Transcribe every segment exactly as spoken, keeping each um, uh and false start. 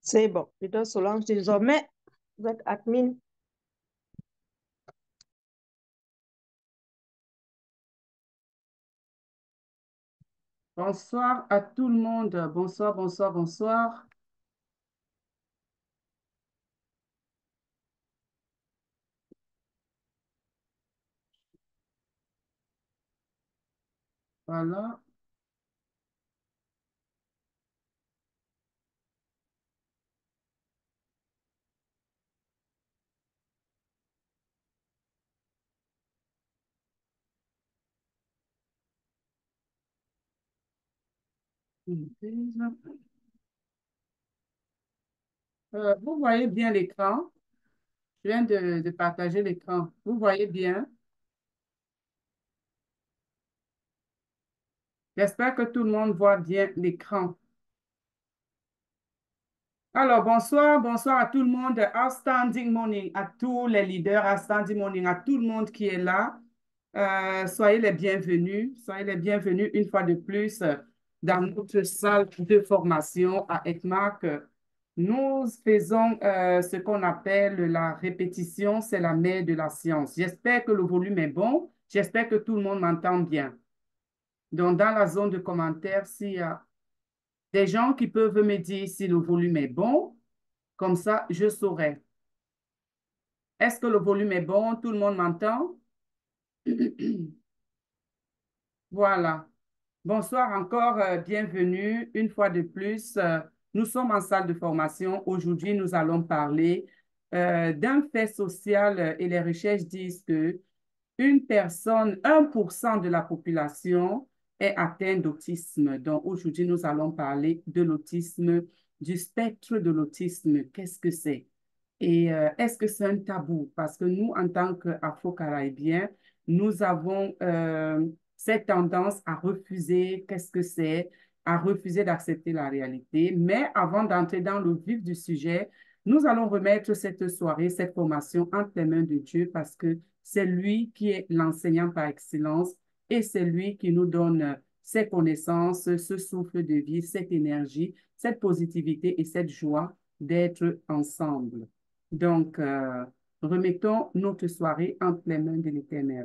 C'est bon. Plutôt Solange désormais, vous êtes admin. Bonsoir à tout le monde. Bonsoir, bonsoir, bonsoir. Voilà. Euh, vous voyez bien l'écran. Je viens de, de partager l'écran. Vous voyez bien. J'espère que tout le monde voit bien l'écran. Alors, bonsoir, bonsoir à tout le monde. Outstanding morning à tous les leaders. Outstanding morning à tout le monde qui est là. Euh, soyez les bienvenus. Soyez les bienvenus une fois de plus euh, dans notre salle de formation à ECMAC. Nous faisons euh, ce qu'on appelle la répétition, c'est la mère de la science. J'espère que le volume est bon. J'espère que tout le monde m'entend bien. Donc, dans la zone de commentaires, s'il y a des gens qui peuvent me dire si le volume est bon, comme ça, je saurai. Est-ce que le volume est bon? Tout le monde m'entend? Voilà. Bonsoir encore, euh, bienvenue une fois de plus. Euh, nous sommes en salle de formation. Aujourd'hui, nous allons parler euh, d'un fait social euh, et les recherches disent que une personne, un pour cent de la population est atteinte d'autisme. Donc aujourd'hui, nous allons parler de l'autisme, du spectre de l'autisme. Qu'est-ce que c'est? Et euh, est-ce que c'est un tabou? Parce que nous, en tant qu'Afro-Caribéens, nous avons euh, cette tendance à refuser qu'est-ce que c'est, à refuser d'accepter la réalité. Mais avant d'entrer dans le vif du sujet, nous allons remettre cette soirée, cette formation entre les mains de Dieu parce que c'est lui qui est l'enseignant par excellence et c'est lui qui nous donne ses connaissances, ce souffle de vie, cette énergie, cette positivité et cette joie d'être ensemble. Donc, euh, remettons notre soirée entre les mains de l'Éternel.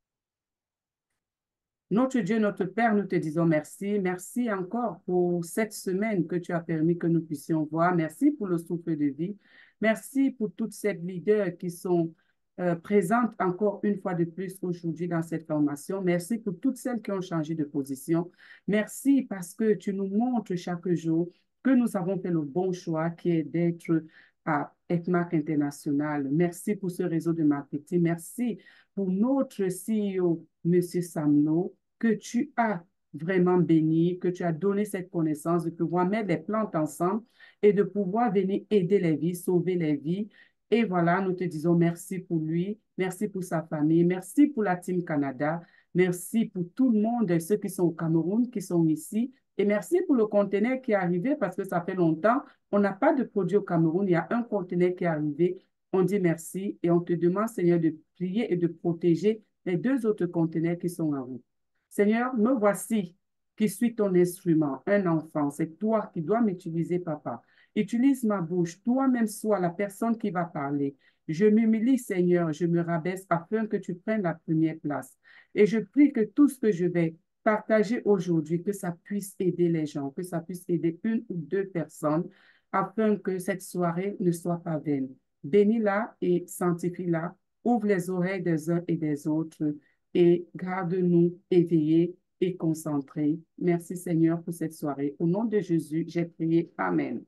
Notre Dieu, notre Père, nous te disons merci. Merci encore pour cette semaine que tu as permis que nous puissions voir. Merci pour le souffle de vie. Merci pour toutes ces leaders qui sont euh, présentes encore une fois de plus aujourd'hui dans cette formation. Merci pour toutes celles qui ont changé de position. Merci parce que tu nous montres chaque jour que nous avons fait le bon choix qui est d'être à ECMAC International. Merci pour ce réseau de marketing. Merci pour notre C E O, Monsieur Samno, que tu as vraiment béni, que tu as donné cette connaissance de pouvoir mettre des plantes ensemble et de pouvoir venir aider les vies, sauver les vies. Et voilà, nous te disons merci pour lui, merci pour sa famille, merci pour la Team Canada, merci pour tout le monde, ceux qui sont au Cameroun, qui sont ici. Et merci pour le conteneur qui est arrivé parce que ça fait longtemps. On n'a pas de produit au Cameroun. Il y a un conteneur qui est arrivé. On dit merci et on te demande, Seigneur, de prier et de protéger les deux autres conteneurs qui sont en route. Seigneur, me voici qui suis ton instrument, un enfant. C'est toi qui dois m'utiliser, papa. Utilise ma bouche. Toi-même sois la personne qui va parler. Je m'humilie, Seigneur, je me rabaisse afin que tu prennes la première place. Et je prie que tout ce que je vais partager aujourd'hui, que ça puisse aider les gens, que ça puisse aider une ou deux personnes afin que cette soirée ne soit pas vaine. Bénis-la et sanctifie-la. Ouvre les oreilles des uns et des autres et garde-nous éveillés et concentrés. Merci Seigneur pour cette soirée. Au nom de Jésus, j'ai prié. Amen.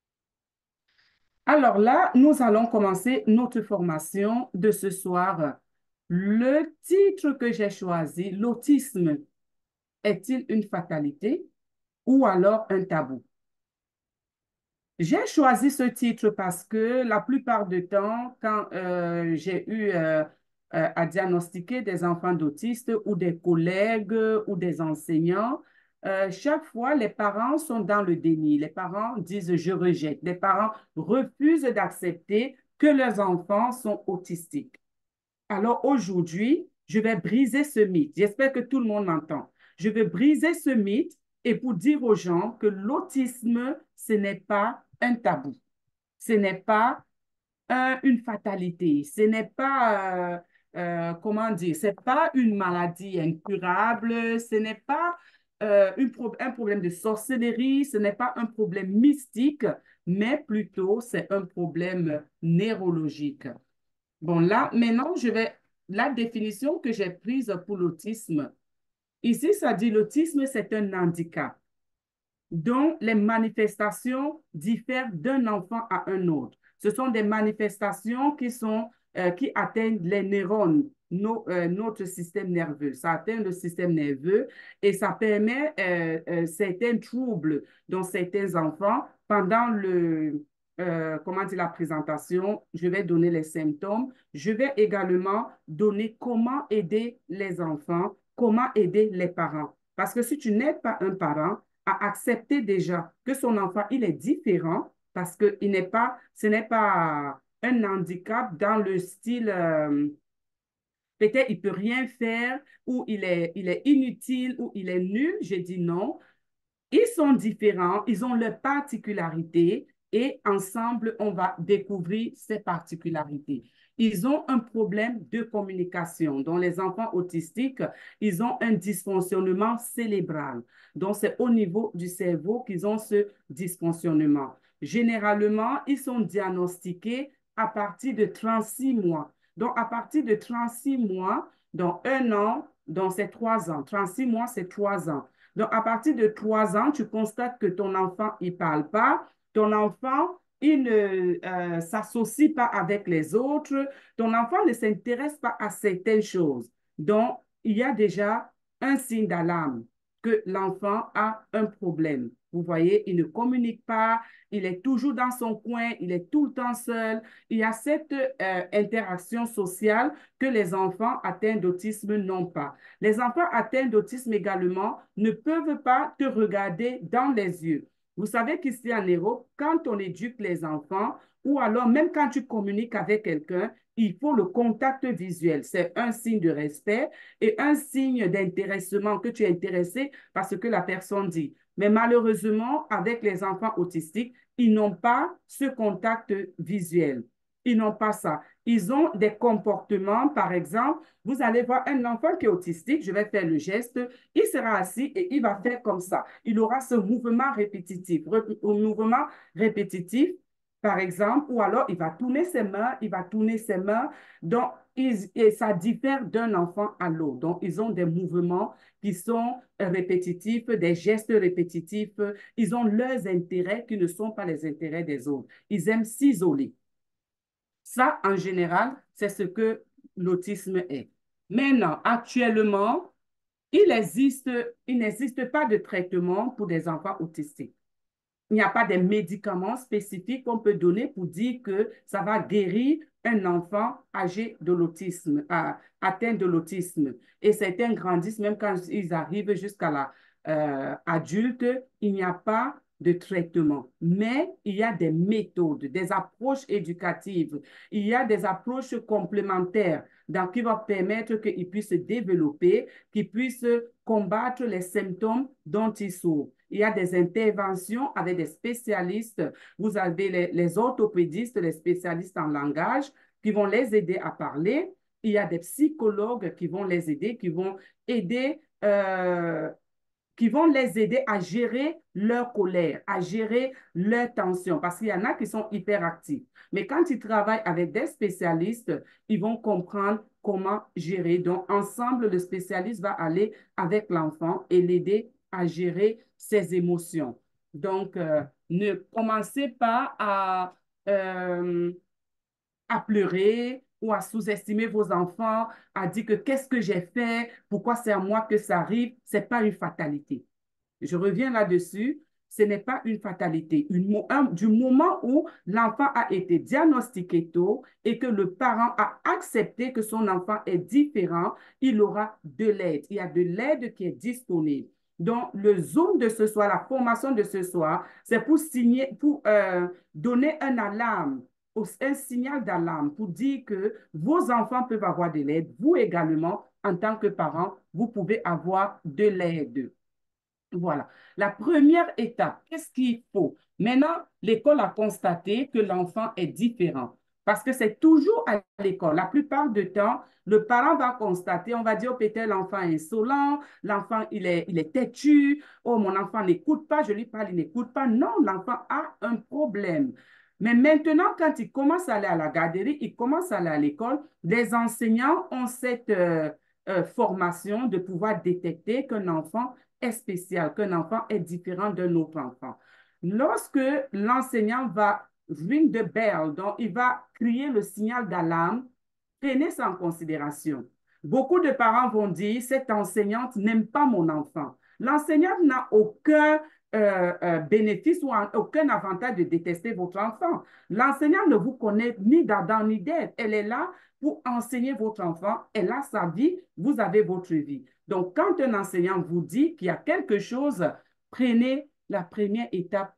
Alors là, nous allons commencer notre formation de ce soir. Le titre que j'ai choisi, l'autisme est-il une fatalité ou alors un tabou? J'ai choisi ce titre parce que la plupart du temps, quand euh, j'ai eu euh, euh, à diagnostiquer des enfants d'autistes ou des collègues ou des enseignants, euh, chaque fois, les parents sont dans le déni. Les parents disent je rejette. Les parents refusent d'accepter que leurs enfants sont autistiques. Alors aujourd'hui, je vais briser ce mythe. J'espère que tout le monde m'entend. Je vais briser ce mythe et pour dire aux gens que l'autisme, ce n'est pas un tabou. Ce n'est pas un- une fatalité. Ce n'est pas, euh, euh, comment dire, c'est pas une maladie incurable. Ce n'est pas euh, une pro- un problème de sorcellerie. Ce n'est pas un problème mystique, mais plutôt c'est un problème neurologique. Bon, là, maintenant, je vais, la définition que j'ai prise pour l'autisme. Ici, ça dit l'autisme, c'est un handicap dont les manifestations diffèrent d'un enfant à un autre. Ce sont des manifestations qui sont, euh, qui atteignent les neurones, no- euh, notre système nerveux. Ça atteint le système nerveux et ça permet euh, euh, certains troubles dans certains enfants pendant le, euh, comment dire, la présentation. Je vais donner les symptômes. Je vais également donner comment aider les enfants, comment aider les parents. Parce que si tu n'aides pas un parent, à accepter déjà que son enfant, il est différent parce que il n'est pas, ce n'est pas un handicap dans le style, euh, peut-être il peut rien faire ou il est, il est inutile ou il est nul. J'ai dit non. Ils sont différents, ils ont leurs particularités et ensemble, on va découvrir ces particularités. Ils ont un problème de communication. Donc, les enfants autistiques, ils ont un dysfonctionnement cérébral. Donc, c'est au niveau du cerveau qu'ils ont ce dysfonctionnement. Généralement, ils sont diagnostiqués à partir de trente-six mois. Donc, à partir de trente-six mois, dans un an, donc c'est trois ans. trente-six mois, c'est trois ans. Donc, à partir de trois ans, tu constates que ton enfant, il ne parle pas. Ton enfant, il ne euh, s'associe pas avec les autres. Ton enfant ne s'intéresse pas à certaines choses. Donc, il y a déjà un signe d'alarme que l'enfant a un problème. Vous voyez, il ne communique pas, il est toujours dans son coin, il est tout le temps seul. Il y a cette euh, interaction sociale que les enfants atteints d'autisme n'ont pas. Les enfants atteints d'autisme également ne peuvent pas te regarder dans les yeux. Vous savez qu'ici en Europe, quand on éduque les enfants, ou alors même quand tu communiques avec quelqu'un, il faut le contact visuel. C'est un signe de respect et un signe d'intéressement que tu es intéressé par ce que la personne dit. Mais malheureusement, avec les enfants autistiques, ils n'ont pas ce contact visuel. Ils n'ont pas ça. Ils ont des comportements, par exemple, vous allez voir un enfant qui est autistique, je vais faire le geste, il sera assis et il va faire comme ça. Il aura ce mouvement répétitif, un mouvement répétitif, par exemple, ou alors il va tourner ses mains, il va tourner ses mains. Donc, ils, et ça diffère d'un enfant à l'autre. Donc, ils ont des mouvements qui sont répétitifs, des gestes répétitifs. Ils ont leurs intérêts qui ne sont pas les intérêts des autres. Ils aiment s'isoler. Ça, en général, c'est ce que l'autisme est. Maintenant, actuellement, il existe, il n'existe pas de traitement pour des enfants autistiques. Il n'y a pas de médicaments spécifiques qu'on peut donner pour dire que ça va guérir un enfant âgé de l'autisme, atteint de l'autisme. Et certains grandissent, même quand ils arrivent jusqu'à la euh, adulte, il n'y a pas de traitement. Mais il y a des méthodes, des approches éducatives, il y a des approches complémentaires donc, qui vont permettre qu'ils puissent se développer, qu'ils puissent combattre les symptômes dont ils souffrent. Il y a des interventions avec des spécialistes. Vous avez les, les orthopédistes, les spécialistes en langage qui vont les aider à parler. Il y a des psychologues qui vont les aider, qui vont aider, euh, qui vont les aider à gérer leur colère, à gérer leur tension, parce qu'il y en a qui sont hyperactifs. Mais quand ils travaillent avec des spécialistes, ils vont comprendre comment gérer. Donc, ensemble, le spécialiste va aller avec l'enfant et l'aider à gérer ses émotions. Donc, euh, ne commencez pas à, euh, à pleurer ou à sous-estimer vos enfants, à dire que qu'est-ce que j'ai fait, pourquoi c'est à moi que ça arrive. Ce n'est pas une fatalité. Je reviens là-dessus. Ce n'est pas une fatalité. Une, un, du moment où l'enfant a été diagnostiqué tôt et que le parent a accepté que son enfant est différent, il aura de l'aide. Il y a de l'aide qui est disponible. Donc, le Zoom de ce soir, la formation de ce soir, c'est pour signer, pour euh, donner un alarme, un signal d'alarme pour dire que vos enfants peuvent avoir de l'aide. Vous également, en tant que parent, vous pouvez avoir de l'aide. Voilà. La première étape, qu'est-ce qu'il faut? Maintenant, l'école a constaté que l'enfant est différent parce que c'est toujours à l'école. La plupart du temps, le parent va constater, on va dire, oh, peut-être l'enfant est insolent, l'enfant, il est, il est têtu, oh, mon enfant n'écoute pas, je lui parle, il n'écoute pas. Non, l'enfant a un problème. Mais maintenant, quand il commence à aller à la garderie, il commence à aller à l'école, les enseignants ont cette euh, euh, formation de pouvoir détecter qu'un enfant est spécial, qu'un enfant est différent d'un autre enfant. Lorsque l'enseignant va ring the bell, donc il va crier le signal d'alarme, prenez ça en considération. Beaucoup de parents vont dire, cette enseignante n'aime pas mon enfant. L'enseignante n'a aucun euh, euh, bénéfice ou un, aucun avantage de détester votre enfant. L'enseignante ne vous connaît ni d'Adam ni d'Ève. Elle est là pour enseigner votre enfant. Elle a sa vie, vous avez votre vie. Donc, quand un enseignant vous dit qu'il y a quelque chose, prenez la première étape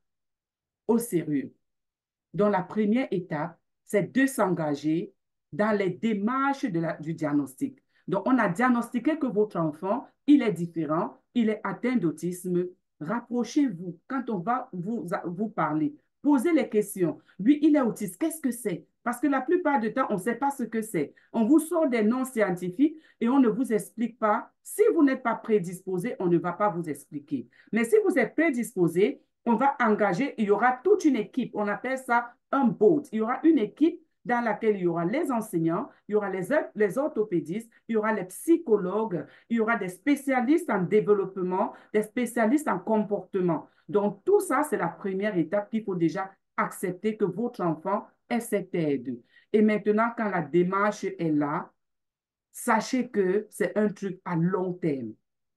au sérieux. Donc, la première étape, c'est de s'engager dans les démarches de la, du diagnostic. Donc, on a diagnostiqué que votre enfant, il est différent, il est atteint d'autisme. Rapprochez-vous quand on va vous, vous parler. Posez les questions. Lui, il est autiste. Qu'est-ce que c'est? Parce que la plupart du temps, on ne sait pas ce que c'est. On vous sort des noms scientifiques et on ne vous explique pas. Si vous n'êtes pas prédisposé, on ne va pas vous expliquer. Mais si vous êtes prédisposé, on va engager, il y aura toute une équipe. On appelle ça un board. Il y aura une équipe dans laquelle il y aura les enseignants, il y aura les, les orthopédistes, il y aura les psychologues, il y aura des spécialistes en développement, des spécialistes en comportement. Donc, tout ça, c'est la première étape qu'il faut déjà accepter que votre enfant ait cette aide. Et maintenant, quand la démarche est là, sachez que c'est un truc à long terme.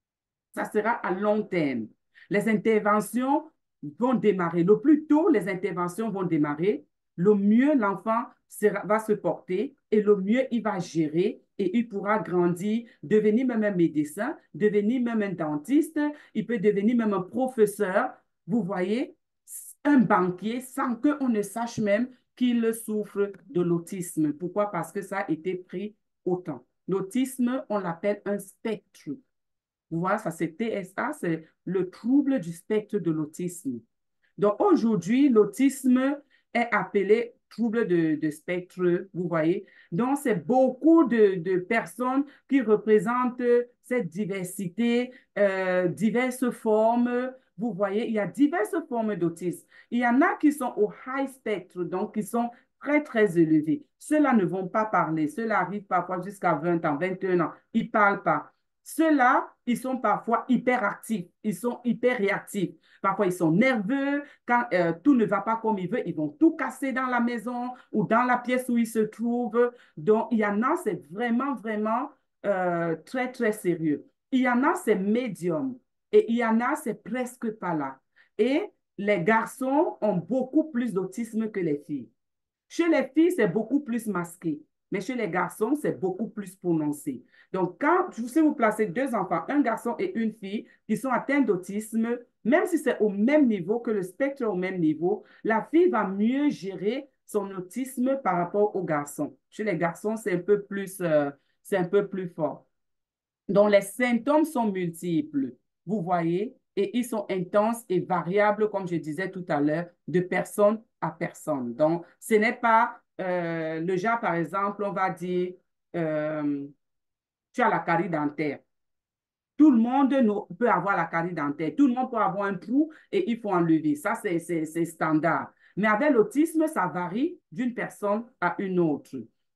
Ça sera à long terme. Les interventions vont démarrer. Le plus tôt les interventions vont démarrer, le mieux l'enfant va se porter et le mieux il va gérer et il pourra grandir, devenir même un médecin, devenir même un dentiste, il peut devenir même un professeur, vous voyez, un banquier sans qu'on ne sache même qu'il souffre de l'autisme. Pourquoi? Parce que ça a été pris au temps. L'autisme, on l'appelle un spectre. Vous voyez, ça c'est T S A, c'est le trouble du spectre de l'autisme. Donc aujourd'hui, l'autisme est appelé trouble de, de spectre, vous voyez. Donc c'est beaucoup de, de personnes qui représentent cette diversité, euh, diverses formes. Vous voyez, il y a diverses formes d'autisme. Il y en a qui sont au high spectre, donc qui sont très, très élevés. Ceux-là ne vont pas parler. Ceux-là arrivent parfois jusqu'à vingt ans, vingt et un ans. Ils ne parlent pas. Ceux-là, ils sont parfois hyperactifs, ils sont hyper réactifs. Parfois, ils sont nerveux. Quand euh, tout ne va pas comme ils veulent, ils vont tout casser dans la maison ou dans la pièce où ils se trouvent. Donc, il y en a, c'est vraiment, vraiment euh, très, très sérieux. Il y en a, c'est médium. Et il y en a, c'est presque pas là. Et les garçons ont beaucoup plus d'autisme que les filles. Chez les filles, c'est beaucoup plus masqué. Mais chez les garçons, c'est beaucoup plus prononcé. Donc, quand si vous placez deux enfants, un garçon et une fille, qui sont atteints d'autisme, même si c'est au même niveau, que le spectre est au même niveau, la fille va mieux gérer son autisme par rapport au garçon. Chez les garçons, c'est un peu plus, euh, c'est un peu plus fort. Donc, les symptômes sont multiples, vous voyez, et ils sont intenses et variables, comme je disais tout à l'heure, de personne à personne. Donc, ce n'est pas euh, le genre, par exemple, on va dire, euh, tu as la carie dentaire. Tout le monde peut avoir la carie dentaire. Tout le monde peut avoir un trou et il faut enlever. Ça, c'est standard. Mais avec l'autisme, ça varie d'une personne à une autre.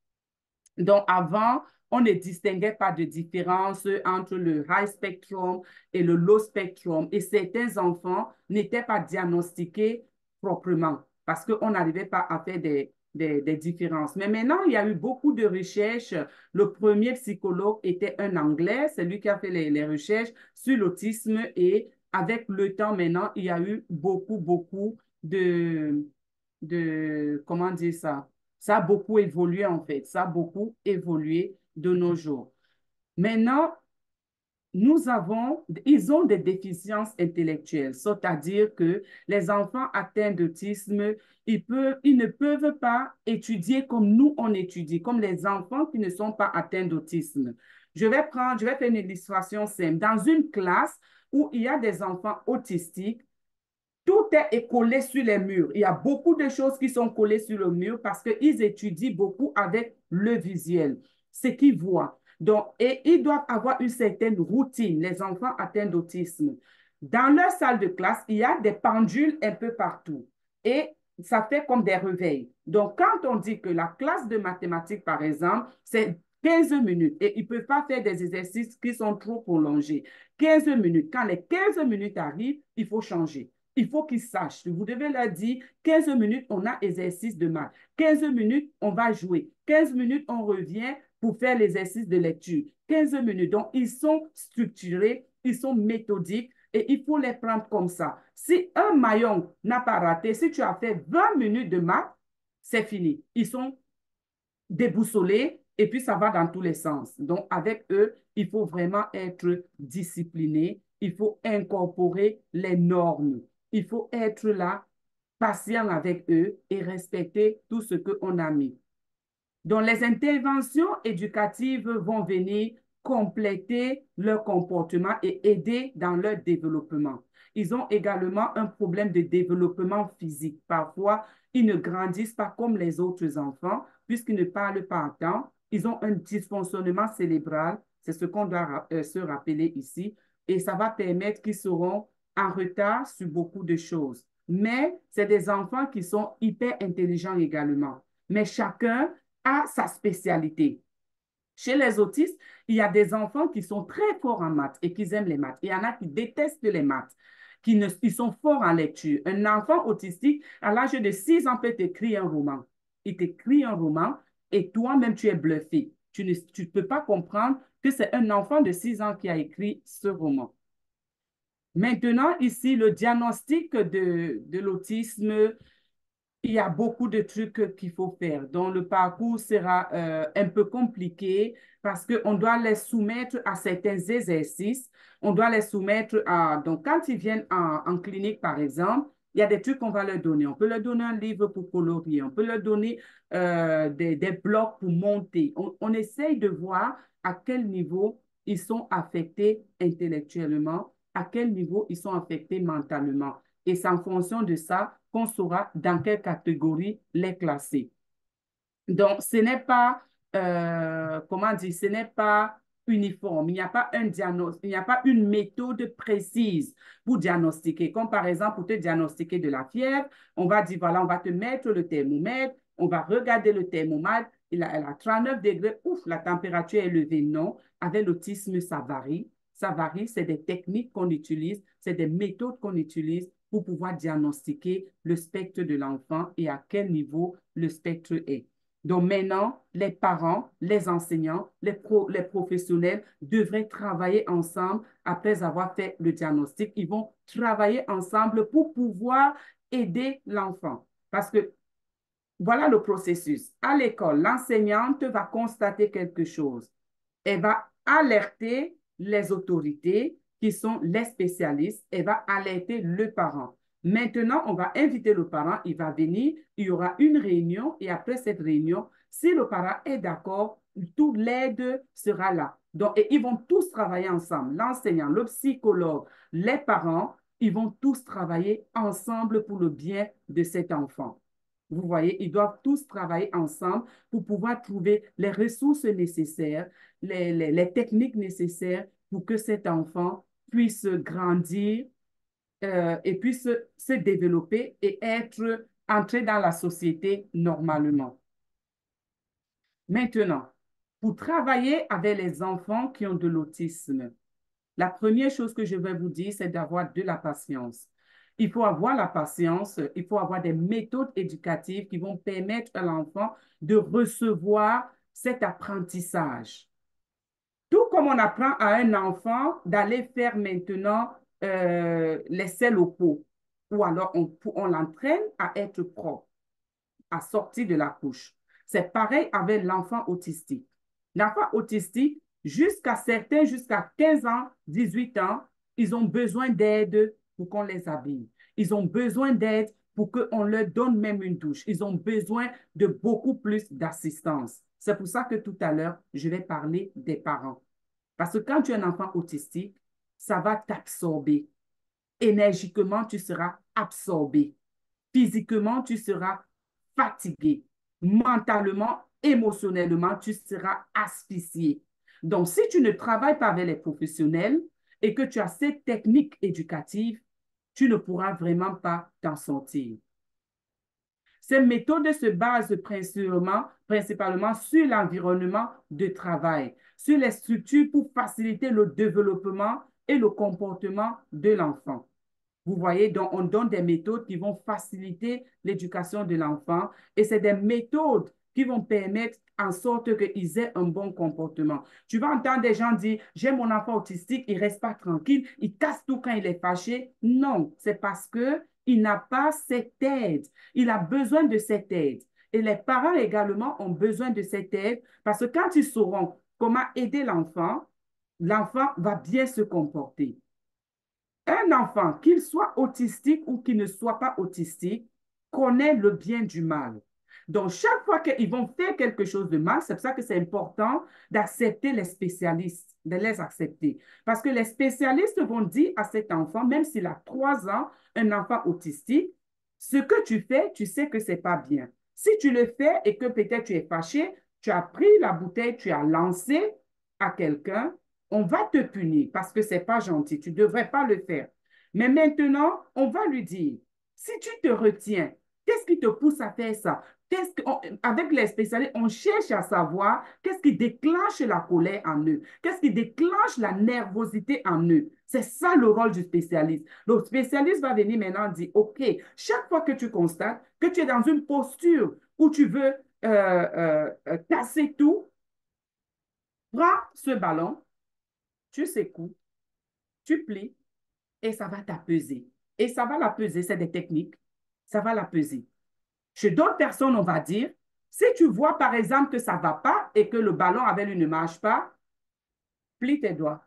Donc, avant, on ne distinguait pas de différence entre le high spectrum et le low spectrum. Et certains enfants n'étaient pas diagnostiqués proprement parce qu'on n'arrivait pas à faire des, des, des différences. Mais maintenant, il y a eu beaucoup de recherches. Le premier psychologue était un Anglais. C'est lui qui a fait les, les recherches sur l'autisme. Et avec le temps, maintenant, il y a eu beaucoup, beaucoup de, de comment dire ça? Ça a beaucoup évolué en fait, ça a beaucoup évolué de nos jours. Maintenant, nous avons, ils ont des déficiences intellectuelles, c'est-à-dire que les enfants atteints d'autisme, ils peuvent, ils ne peuvent pas étudier comme nous on étudie, comme les enfants qui ne sont pas atteints d'autisme. Je vais prendre, je vais faire une illustration simple. Dans une classe où il y a des enfants autistiques, tout est collé sur les murs. Il y a beaucoup de choses qui sont collées sur le mur parce qu'ils étudient beaucoup avec le visuel, ce qu'ils voient. Donc, et ils doivent avoir une certaine routine, les enfants atteints d'autisme. Dans leur salle de classe, il y a des pendules un peu partout et ça fait comme des réveils. Donc, quand on dit que la classe de mathématiques, par exemple, c'est quinze minutes et ils ne peuvent pas faire des exercices qui sont trop prolongés. quinze minutes. Quand les quinze minutes arrivent, il faut changer. Il faut qu'ils sachent. Vous devez leur dire, quinze minutes, on a exercice de maths. quinze minutes, on va jouer. quinze minutes, on revient pour faire l'exercice de lecture. quinze minutes. Donc, ils sont structurés, ils sont méthodiques et il faut les prendre comme ça. Si un maillon n'a pas raté, si tu as fait vingt minutes de maths, c'est fini. Ils sont déboussolés et puis ça va dans tous les sens. Donc, avec eux, il faut vraiment être discipliné. Il faut incorporer les normes. Il faut être là, patient avec eux et respecter tout ce qu'on a mis. Donc, les interventions éducatives vont venir compléter leur comportement et aider dans leur développement. Ils ont également un problème de développement physique. Parfois, ils ne grandissent pas comme les autres enfants puisqu'ils ne parlent pas à temps. Ils ont un dysfonctionnement cérébral. C'est ce qu'on doit euh, se rappeler ici. Et ça va permettre qu'ils seront en retard sur beaucoup de choses. Mais c'est des enfants qui sont hyper intelligents également. Mais chacun a sa spécialité. Chez les autistes, il y a des enfants qui sont très forts en maths et qui aiment les maths. Il y en a qui détestent les maths, qui ne, ils sont forts en lecture. Un enfant autistique, à l'âge de six ans, peut t'écrire un roman. Il t'écrit un roman et toi-même, tu es bluffé. Tu ne tu peux pas comprendre que c'est un enfant de six ans qui a écrit ce roman. Maintenant, ici, le diagnostic de, de l'autisme, il y a beaucoup de trucs qu'il faut faire. Donc, le parcours sera euh, un peu compliqué parce qu'on doit les soumettre à certains exercices. On doit les soumettre à... Donc, quand ils viennent en, en clinique, par exemple, il y a des trucs qu'on va leur donner. On peut leur donner un livre pour colorier. On peut leur donner euh, des, des blocs pour monter. On, on essaye de voir à quel niveau ils sont affectés intellectuellement, à quel niveau ils sont affectés mentalement. Et c'est en fonction de ça qu'on saura dans quelle catégorie les classer. Donc, ce n'est pas, euh, comment dire, ce n'est pas uniforme. Il n'y a pas un diagnostic, il n'y a pas une méthode précise pour diagnostiquer. Comme par exemple, pour te diagnostiquer de la fièvre, on va dire, voilà, on va te mettre le thermomètre, on va regarder le thermomètre, il a, elle a trente-neuf degrés, ouf, la température est élevée. Non, avec l'autisme, ça varie. Ça varie, c'est des techniques qu'on utilise, c'est des méthodes qu'on utilise pour pouvoir diagnostiquer le spectre de l'enfant et à quel niveau le spectre est. Donc maintenant, les parents, les enseignants, les, pro, les professionnels devraient travailler ensemble après avoir fait le diagnostic. Ils vont travailler ensemble pour pouvoir aider l'enfant. Parce que voilà le processus. À l'école, l'enseignante va constater quelque chose. Elle va alerter les autorités qui sont les spécialistes. Elle va alerter le parent. Maintenant, on va inviter le parent. Il va venir. Il y aura une réunion. Et après cette réunion, si le parent est d'accord, toute l'aide sera là. Donc, et ils vont tous travailler ensemble. L'enseignant, le psychologue, les parents, ils vont tous travailler ensemble pour le bien de cet enfant. Vous voyez, ils doivent tous travailler ensemble pour pouvoir trouver les ressources nécessaires, les, les, les techniques nécessaires pour que cet enfant puisse grandir euh, et puisse se développer et être entré dans la société normalement. Maintenant, pour travailler avec les enfants qui ont de l'autisme, la première chose que je vais vous dire, c'est d'avoir de la patience. Il faut avoir la patience, il faut avoir des méthodes éducatives qui vont permettre à l'enfant de recevoir cet apprentissage. Tout comme on apprend à un enfant d'aller faire maintenant euh, les selles au pot, ou alors on, on l'entraîne à être propre, à sortir de la couche. C'est pareil avec l'enfant autistique. L'enfant autistique, jusqu'à certains, jusqu'à quinze ans, dix-huit ans, ils ont besoin d'aide pour qu'on les habille. Ils ont besoin d'aide pour qu'on leur donne même une douche. Ils ont besoin de beaucoup plus d'assistance. C'est pour ça que tout à l'heure, je vais parler des parents. Parce que quand tu es un enfant autistique, ça va t'absorber. Énergiquement, tu seras absorbé. Physiquement, tu seras fatigué. Mentalement, émotionnellement, tu seras asphyxié. Donc, si tu ne travailles pas avec les professionnels et que tu as ces techniques éducatives, tu ne pourras vraiment pas t'en sortir. Ces méthodes se basent principalement, principalement sur l'environnement de travail, sur les structures pour faciliter le développement et le comportement de l'enfant. Vous voyez, donc on donne des méthodes qui vont faciliter l'éducation de l'enfant et c'est des méthodes qui vont permettre en sorte qu'ils aient un bon comportement. Tu vas entendre des gens dire, j'ai mon enfant autistique, il ne reste pas tranquille, il casse tout quand il est fâché. Non, c'est parce qu'il n'a pas cette aide. Il a besoin de cette aide. Et les parents également ont besoin de cette aide parce que quand ils sauront comment aider l'enfant, l'enfant va bien se comporter. Un enfant, qu'il soit autistique ou qu'il ne soit pas autistique, connaît le bien du mal. Donc, chaque fois qu'ils vont faire quelque chose de mal, c'est pour ça que c'est important d'accepter les spécialistes, de les accepter. Parce que les spécialistes vont dire à cet enfant, même s'il a trois ans, un enfant autistique, ce que tu fais, tu sais que ce n'est pas bien. Si tu le fais et que peut-être tu es fâché, tu as pris la bouteille, tu as lancé à quelqu'un, on va te punir parce que ce n'est pas gentil. Tu ne devrais pas le faire. Mais maintenant, on va lui dire, si tu te retiens, qu'est-ce qui te pousse à faire ça? Qu'est-ce que, on, avec les spécialistes, on cherche à savoir qu'est-ce qui déclenche la colère en eux, qu'est-ce qui déclenche la nervosité en eux. C'est ça le rôle du spécialiste. Le spécialiste va venir maintenant dire, OK, chaque fois que tu constates que tu es dans une posture où tu veux euh, euh, euh, casser tout, prends ce ballon, tu secoues, tu plies et ça va t'apaiser. Et ça va l'apaiser, c'est des techniques, ça va l'apaiser. Chez d'autres personnes, on va dire, si tu vois par exemple que ça ne va pas et que le ballon avec lui ne marche pas, plie tes doigts,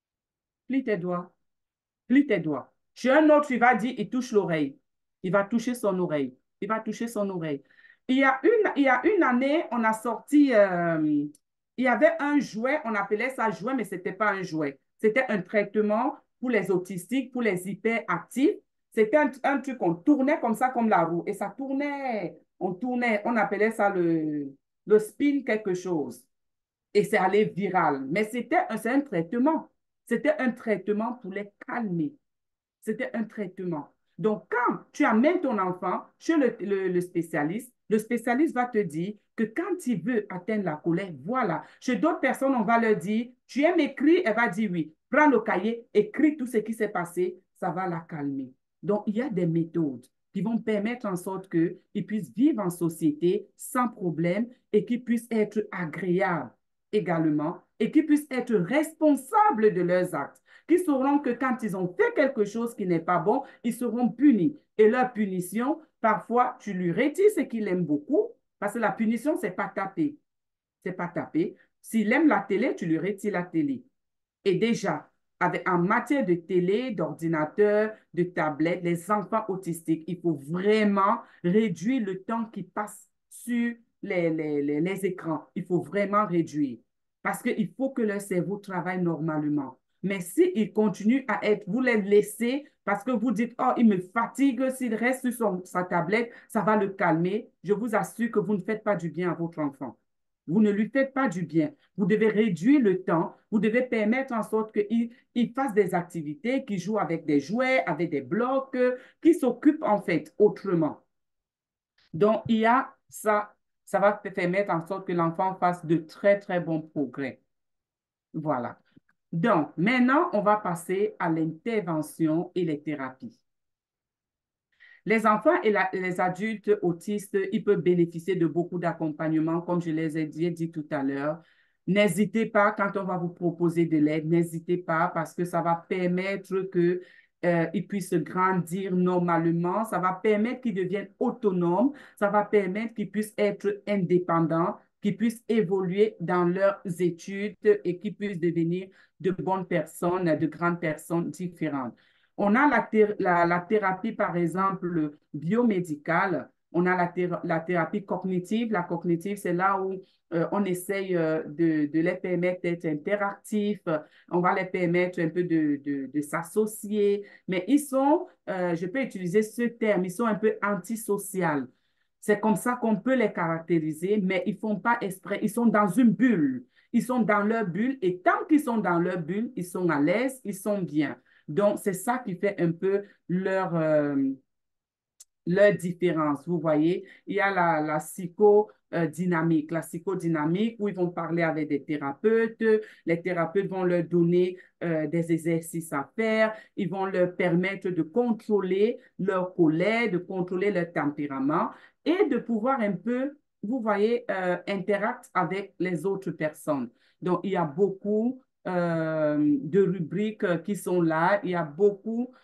plie tes doigts, plie tes doigts. Chez un autre, il va dire, il touche l'oreille. Il va toucher son oreille. Il va toucher son oreille. Il y a une, il y a une année, on a sorti, euh, il y avait un jouet, on appelait ça jouet, mais ce n'était pas un jouet. C'était un traitement pour les autistiques, pour les hyperactifs. C'était un, un truc qu'on tournait comme ça, comme la roue. Et ça tournait, on tournait, on appelait ça le, le spin quelque chose. Et c'est allé viral. Mais c'était un, c'est un traitement. C'était un traitement pour les calmer. C'était un traitement. Donc, quand tu amènes ton enfant chez le, le, le spécialiste, le spécialiste va te dire que quand il veut atteindre la colère, voilà. Chez d'autres personnes, on va leur dire, tu aimes écrire? Elle va dire oui. Prends le cahier, écris tout ce qui s'est passé, ça va la calmer. Donc, il y a des méthodes qui vont permettre en sorte qu'ils puissent vivre en société sans problème et qu'ils puissent être agréables également et qu'ils puissent être responsables de leurs actes, qui sauront que quand ils ont fait quelque chose qui n'est pas bon, ils seront punis. Et leur punition, parfois, tu lui retires ce qu'il aime beaucoup, parce que la punition, c'est pas taper. C'est pas taper. S'il aime la télé, tu lui retires la télé. Et déjà, avec, en matière de télé, d'ordinateur, de tablette, les enfants autistiques, il faut vraiment réduire le temps qu'ils passent sur les, les, les, les écrans. Il faut vraiment réduire. Parce qu'il faut que leur cerveau travaille normalement. Mais s'ils continuent à être, vous les laissez parce que vous dites, oh, il me fatigue, s'il reste sur son, sa tablette, ça va le calmer. Je vous assure que vous ne faites pas du bien à votre enfant. Vous ne lui faites pas du bien. Vous devez réduire le temps. Vous devez permettre en sorte qu'il il fasse des activités, qu'il joue avec des jouets, avec des blocs, qu'il s'occupe en fait autrement. Donc, il y a ça, ça va permettre en sorte que l'enfant fasse de très, très bons progrès. Voilà. Donc, maintenant, on va passer à l'intervention et les thérapies. Les enfants et la, les adultes autistes, ils peuvent bénéficier de beaucoup d'accompagnement, comme je les ai dit, dit tout à l'heure. N'hésitez pas, quand on va vous proposer de l'aide, n'hésitez pas parce que ça va permettre qu'ils euh, puissent grandir normalement, ça va permettre qu'ils deviennent autonomes, ça va permettre qu'ils puissent être indépendants, qu'ils puissent évoluer dans leurs études et qu'ils puissent devenir de bonnes personnes, de grandes personnes différentes. On a la, la, la, thérapie, par exemple, biomédicale, On a la, théra la thérapie cognitive. La cognitive, c'est là où euh, on essaye euh, de, de les permettre d'être interactifs. On va les permettre un peu de, de, de s'associer. Mais ils sont, euh, je peux utiliser ce terme, ils sont un peu antisociaux. C'est comme ça qu'on peut les caractériser, mais ils ne font pas exprès. Ils sont dans une bulle. Ils sont dans leur bulle et tant qu'ils sont dans leur bulle, ils sont à l'aise, ils sont bien. Donc, c'est ça qui fait un peu leur, euh, leur différence. Vous voyez, il y a la, la psychodynamique, la psychodynamique où ils vont parler avec des thérapeutes. Les thérapeutes vont leur donner euh, des exercices à faire. Ils vont leur permettre de contrôler leur colère, de contrôler leur tempérament et de pouvoir un peu, vous voyez, euh, interagir avec les autres personnes. Donc, il y a beaucoup euh, de rubriques qui sont là. Il y a beaucoup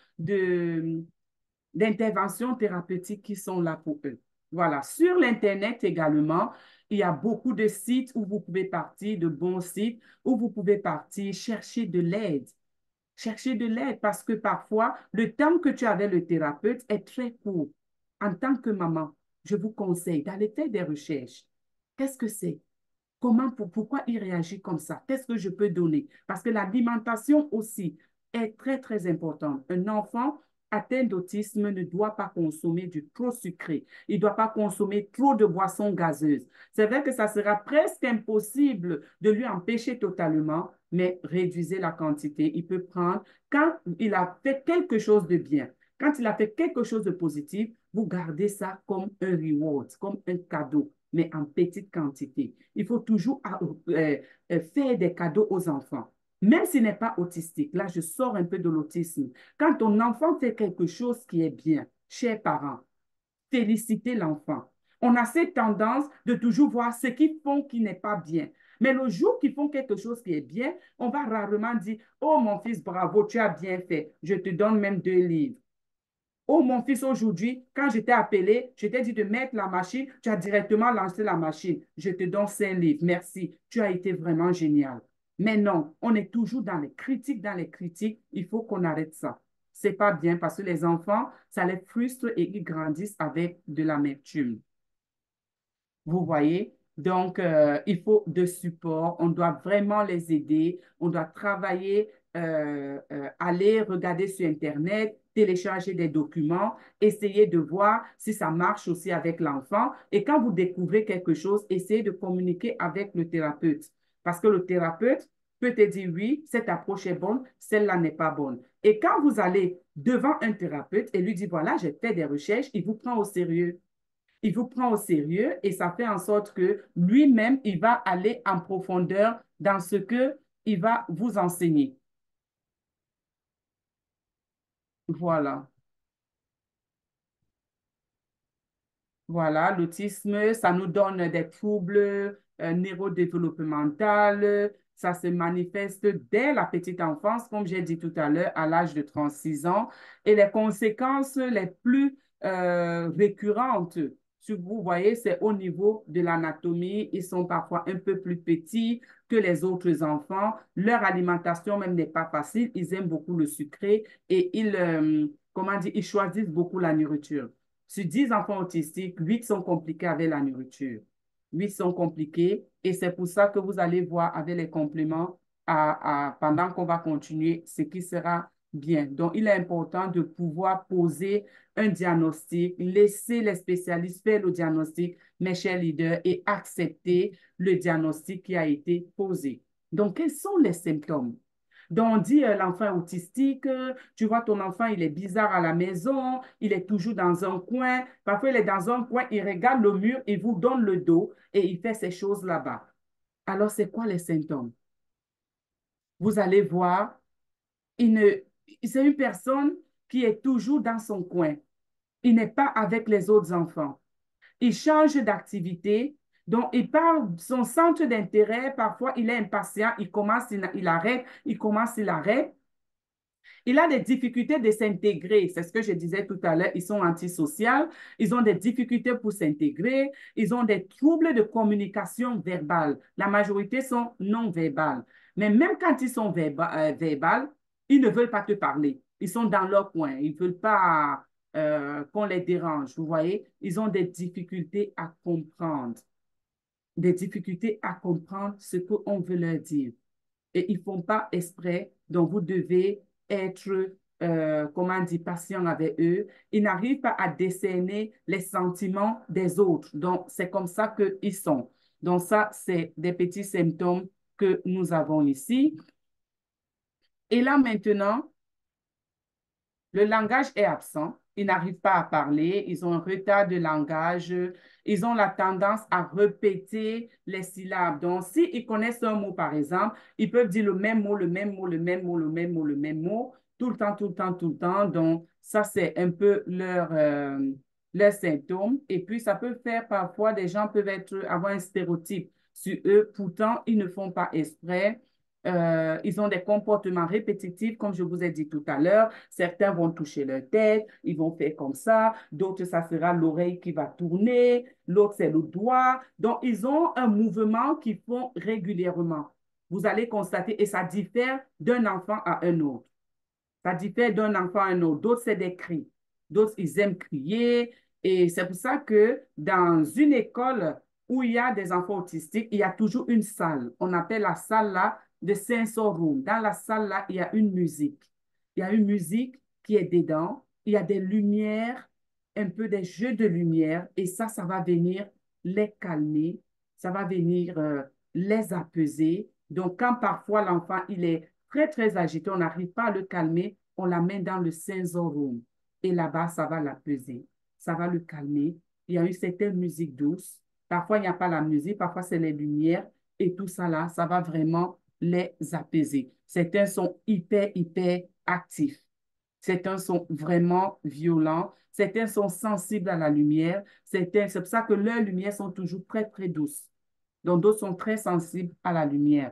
de d'interventions thérapeutiques qui sont là pour eux. Voilà. Sur l'Internet également, il y a beaucoup de sites où vous pouvez partir, de bons sites, où vous pouvez partir chercher de l'aide. Chercher de l'aide parce que parfois, le temps que tu as avec le thérapeute est très court. En tant que maman, je vous conseille d'aller faire des recherches. Qu'est-ce que c'est? Comment, pour, pourquoi il réagit comme ça? Qu'est-ce que je peux donner? Parce que l'alimentation aussi est très, très importante. Un enfant atteint d'autisme ne doit pas consommer du trop sucré. Il ne doit pas consommer trop de boissons gazeuses. C'est vrai que ça sera presque impossible de lui empêcher totalement, mais réduisez la quantité. Il peut prendre quand il a fait quelque chose de bien. Quand il a fait quelque chose de positif, vous gardez ça comme un reward, comme un cadeau, mais en petite quantité. Il faut toujours euh, euh, faire des cadeaux aux enfants. Même s'il n'est pas autistique, là, je sors un peu de l'autisme. Quand ton enfant fait quelque chose qui est bien, chers parents, félicitez l'enfant. On a cette tendance de toujours voir ce qu'ils font qui n'est pas bien. Mais le jour qu'ils font quelque chose qui est bien, on va rarement dire, oh mon fils, bravo, tu as bien fait, je te donne même deux livres. Oh, mon fils, aujourd'hui, quand je t'ai appelé, je t'ai dit de mettre la machine, tu as directement lancé la machine. Je te donne cinq livres. Merci. Tu as été vraiment génial. Mais non, on est toujours dans les critiques, dans les critiques. Il faut qu'on arrête ça. C'est pas bien parce que les enfants, ça les frustre et ils grandissent avec de l'amertume. Vous voyez? Donc, euh, il faut de support. On doit vraiment les aider. On doit travailler, euh, euh, aller regarder sur Internet, télécharger des documents, essayer de voir si ça marche aussi avec l'enfant. Et quand vous découvrez quelque chose, essayez de communiquer avec le thérapeute. Parce que le thérapeute peut te dire, oui, cette approche est bonne, celle-là n'est pas bonne. Et quand vous allez devant un thérapeute et lui dit, voilà, j'ai fait des recherches, il vous prend au sérieux. Il vous prend au sérieux et ça fait en sorte que lui-même, il va aller en profondeur dans ce qu'il va vous enseigner. Voilà. Voilà, l'autisme, ça nous donne des troubles euh, neurodéveloppementaux. Ça se manifeste dès la petite enfance, comme j'ai dit tout à l'heure, à l'âge de trente-six ans. Et les conséquences les plus euh, récurrentes, si vous voyez, c'est au niveau de l'anatomie. Ils sont parfois un peu plus petits que les autres enfants. Leur alimentation même n'est pas facile. Ils aiment beaucoup le sucré et ils, euh, comment dire, ils choisissent beaucoup la nourriture. Sur dix enfants autistiques, huit sont compliqués avec la nourriture. Huit sont compliqués et c'est pour ça que vous allez voir avec les compléments à, à, pendant qu'on va continuer ce qui sera bien. Donc, il est important de pouvoir poser un diagnostic, laisser les spécialistes faire le diagnostic, mes chers leaders, et accepter le diagnostic qui a été posé. Donc, quels sont les symptômes? Donc, on dit euh, l'enfant est autistique, euh, tu vois, ton enfant, il est bizarre à la maison, il est toujours dans un coin. Parfois, il est dans un coin, il regarde le mur, il vous donne le dos et il fait ces choses là-bas. Alors, c'est quoi les symptômes? Vous allez voir, il ne, c'est une personne qui est toujours dans son coin. Il n'est pas avec les autres enfants. Il change d'activité. Donc, il parle son centre d'intérêt. Parfois, il est impatient. Il commence, il, il arrête. Il commence, il arrête. Il a des difficultés de s'intégrer. C'est ce que je disais tout à l'heure. Ils sont antisociaux. Ils ont des difficultés pour s'intégrer. Ils ont des troubles de communication verbale. La majorité sont non verbales. Mais même quand ils sont verba euh, verbales, ils ne veulent pas te parler. Ils sont dans leur coin. Ils ne veulent pas euh, qu'on les dérange. Vous voyez, ils ont des difficultés à comprendre, des difficultés à comprendre ce qu'on veut leur dire. Et ils ne font pas exprès, donc vous devez être, euh, comment dire, patient avec eux. Ils n'arrivent pas à décerner les sentiments des autres. Donc, c'est comme ça qu'ils sont. Donc, ça, c'est des petits symptômes que nous avons ici. Et là, maintenant, le langage est absent. Ils n'arrivent pas à parler. Ils ont un retard de langage. Ils ont la tendance à répéter les syllabes. Donc, s'ils connaissent un mot, par exemple, ils peuvent dire le même mot, le même mot, le même mot, le même mot, le même mot, tout le temps, tout le temps, tout le temps. Donc, ça, c'est un peu leur, euh, leurs symptômes. Et puis, ça peut faire parfois, des gens peuvent être, avoir un stéréotype sur eux. Pourtant, ils ne font pas exprès. Euh, ils ont des comportements répétitifs, comme je vous ai dit tout à l'heure. Certains vont toucher leur tête, ils vont faire comme ça. D'autres, ça sera l'oreille qui va tourner. L'autre, c'est le doigt. Donc, ils ont un mouvement qu'ils font régulièrement. Vous allez constater, et ça diffère d'un enfant à un autre. Ça diffère d'un enfant à un autre. D'autres, c'est des cris. D'autres, ils aiment crier. Et c'est pour ça que dans une école où il y a des enfants autistiques, il y a toujours une salle. On appelle la salle là de sensor room. Dans la salle là, il y a une musique. Il y a une musique qui est dedans. Il y a des lumières, un peu des jeux de lumière. Et ça, ça va venir les calmer. Ça va venir euh, les apaiser. Donc, quand parfois l'enfant, il est très, très agité, on n'arrive pas à le calmer, on l'amène dans le sensor room. Et là-bas, ça va l'apaiser, ça va le calmer. Il y a une certaine musique douce. Parfois, il n'y a pas la musique, parfois, c'est les lumières. Et tout ça là, ça va vraiment les apaiser. Certains sont hyper, hyper actifs. Certains sont vraiment violents. Certains sont sensibles à la lumière. Certains, c'est pour ça que leurs lumières sont toujours très, très douces. Donc, d'autres sont très sensibles à la lumière.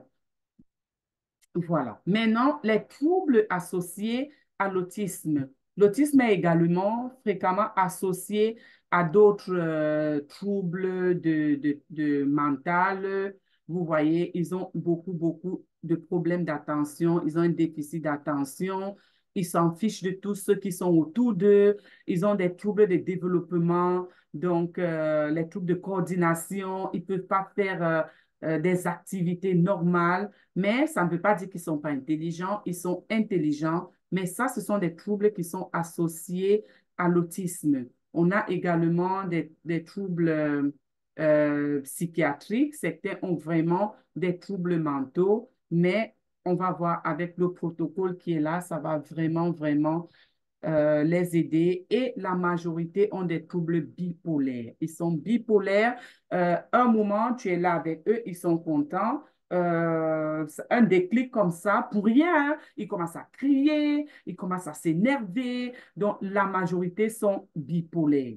Voilà. Maintenant, les troubles associés à l'autisme. L'autisme est également fréquemment associé à d'autres euh, troubles de, de, de mental. Vous voyez, ils ont beaucoup, beaucoup de problèmes d'attention. Ils ont un déficit d'attention. Ils s'en fichent de tous ceux qui sont autour d'eux. Ils ont des troubles de développement, donc euh, les troubles de coordination. Ils ne peuvent pas faire euh, euh, des activités normales. Mais ça ne veut pas dire qu'ils ne sont pas intelligents, ils sont intelligents, mais ça, ce sont des troubles qui sont associés à l'autisme. On a également des, des troubles euh, euh, psychiatriques, certains ont vraiment des troubles mentaux, mais on va voir avec le protocole qui est là, ça va vraiment, vraiment euh, les aider et la majorité ont des troubles bipolaires. Ils sont bipolaires. Euh, un moment, tu es là avec eux, ils sont contents. Euh, un déclic comme ça, pour rien, hein, ils commencent à crier, ils commencent à s'énerver. Donc, la majorité sont bipolaires.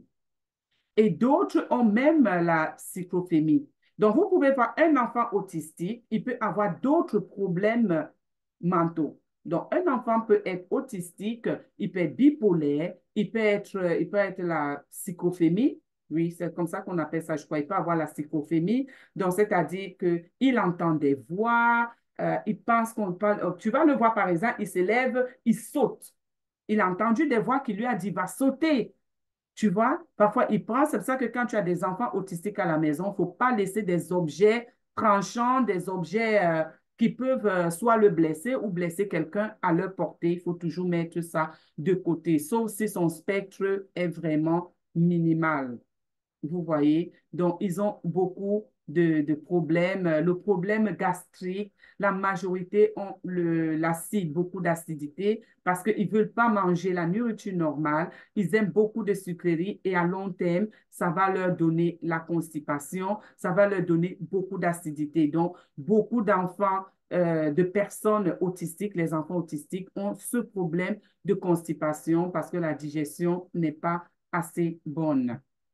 Et d'autres ont même la schizophrénie. Donc, vous pouvez voir un enfant autistique, il peut avoir d'autres problèmes mentaux. Donc, un enfant peut être autistique, il peut être bipolaire, il peut être, il peut être la schizophrénie. Oui, c'est comme ça qu'on appelle ça, je crois. Il peut avoir la schizophrénie. Donc, c'est-à-dire qu'il entend des voix, euh, il pense qu'on parle. Tu vas le voir, par exemple, il se lève, il saute. Il a entendu des voix qui lui a dit, va sauter. Tu vois, parfois, il prend, c'est pour ça que quand tu as des enfants autistiques à la maison, il ne faut pas laisser des objets tranchants, des objets euh, qui peuvent euh, soit le blesser ou blesser quelqu'un à leur portée. Il faut toujours mettre ça de côté, sauf si son spectre est vraiment minimal. Vous voyez, donc ils ont beaucoup de, de problèmes. Le problème gastrique, la majorité ont le, l'acide, beaucoup d'acidité parce qu'ils ne veulent pas manger la nourriture normale. Ils aiment beaucoup de sucreries et à long terme, ça va leur donner la constipation, ça va leur donner beaucoup d'acidité. Donc, beaucoup d'enfants, euh, de personnes autistiques, les enfants autistiques ont ce problème de constipation parce que la digestion n'est pas assez bonne.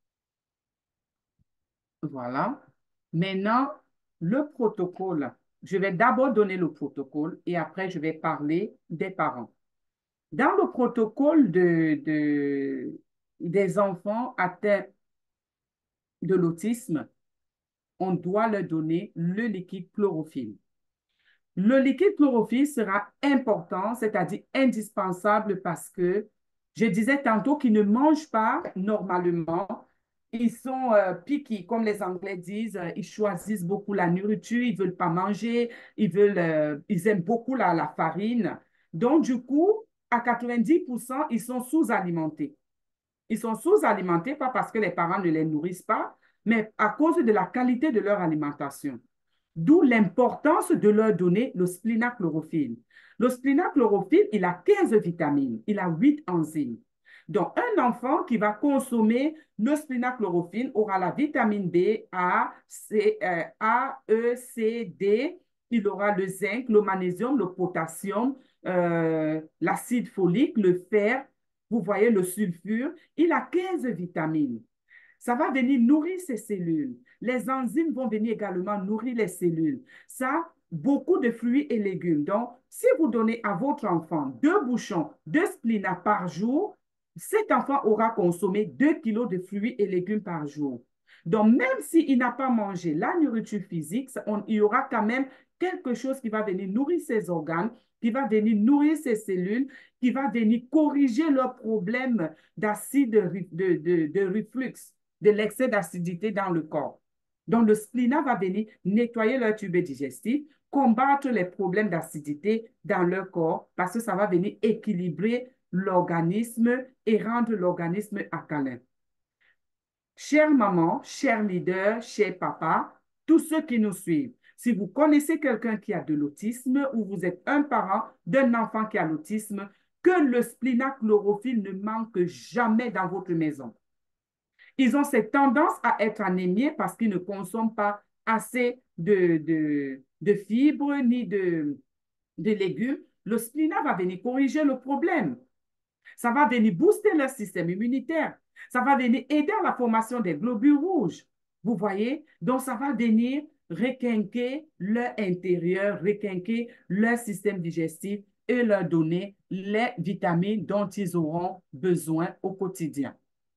Voilà. Maintenant, le protocole. Je vais d'abord donner le protocole et après, je vais parler des parents. Dans le protocole de, de, des enfants atteints de l'autisme, on doit leur donner le liquide chlorophylle. Le liquide chlorophylle sera important, c'est-à-dire indispensable parce que Je disais tantôt qu'ils ne mangent pas normalement. Ils sont euh, picky, comme les Anglais disent. euh, Ils choisissent beaucoup la nourriture, ils ne veulent pas manger, ils veulent, euh, ils aiment beaucoup la, la farine. Donc, du coup, à quatre-vingt-dix pour cent, ils sont sous-alimentés. Ils sont sous-alimentés, pas parce que les parents ne les nourrissent pas, mais à cause de la qualité de leur alimentation. D'où l'importance de leur donner le splinachlorophylle. Le splinachlorophylle, il a quinze vitamines, il a huit enzymes. Donc, un enfant qui va consommer le splinachlorophylle aura la vitamine B, A, C, euh, A, E, C, D. Il aura le zinc, le magnésium, le potassium, euh, l'acide folique, le fer. Vous voyez le sulfure. Il a quinze vitamines. Ça va venir nourrir ces cellules. Les enzymes vont venir également nourrir les cellules. Ça, beaucoup de fruits et légumes. Donc, si vous donnez à votre enfant deux bouchons de splina par jour, cet enfant aura consommé deux kilos de fruits et légumes par jour. Donc, même s'il n'a pas mangé la nourriture physique, on, il y aura quand même quelque chose qui va venir nourrir ses organes, qui va venir nourrir ses cellules, qui va venir corriger leurs problèmes d'acide de, de, de reflux, de l'excès d'acidité dans le corps. Donc, le splina va venir nettoyer leur tube digestif, combattre les problèmes d'acidité dans leur corps parce que ça va venir équilibrer l'organisme et rendre l'organisme alcalin. Chère maman, chers leaders, chers papas, tous ceux qui nous suivent, si vous connaissez quelqu'un qui a de l'autisme ou vous êtes un parent d'un enfant qui a l'autisme, que le splinachlorophylle ne manque jamais dans votre maison. Ils ont cette tendance à être anémiés parce qu'ils ne consomment pas assez de, de, de fibres ni de, de légumes. Le splinach va venir corriger le problème. Ça va venir booster leur système immunitaire. Ça va venir aider à la formation des globules rouges. Vous voyez? Donc, ça va venir requinquer leur intérieur, requinquer leur système digestif et leur donner les vitamines dont ils auront besoin au quotidien.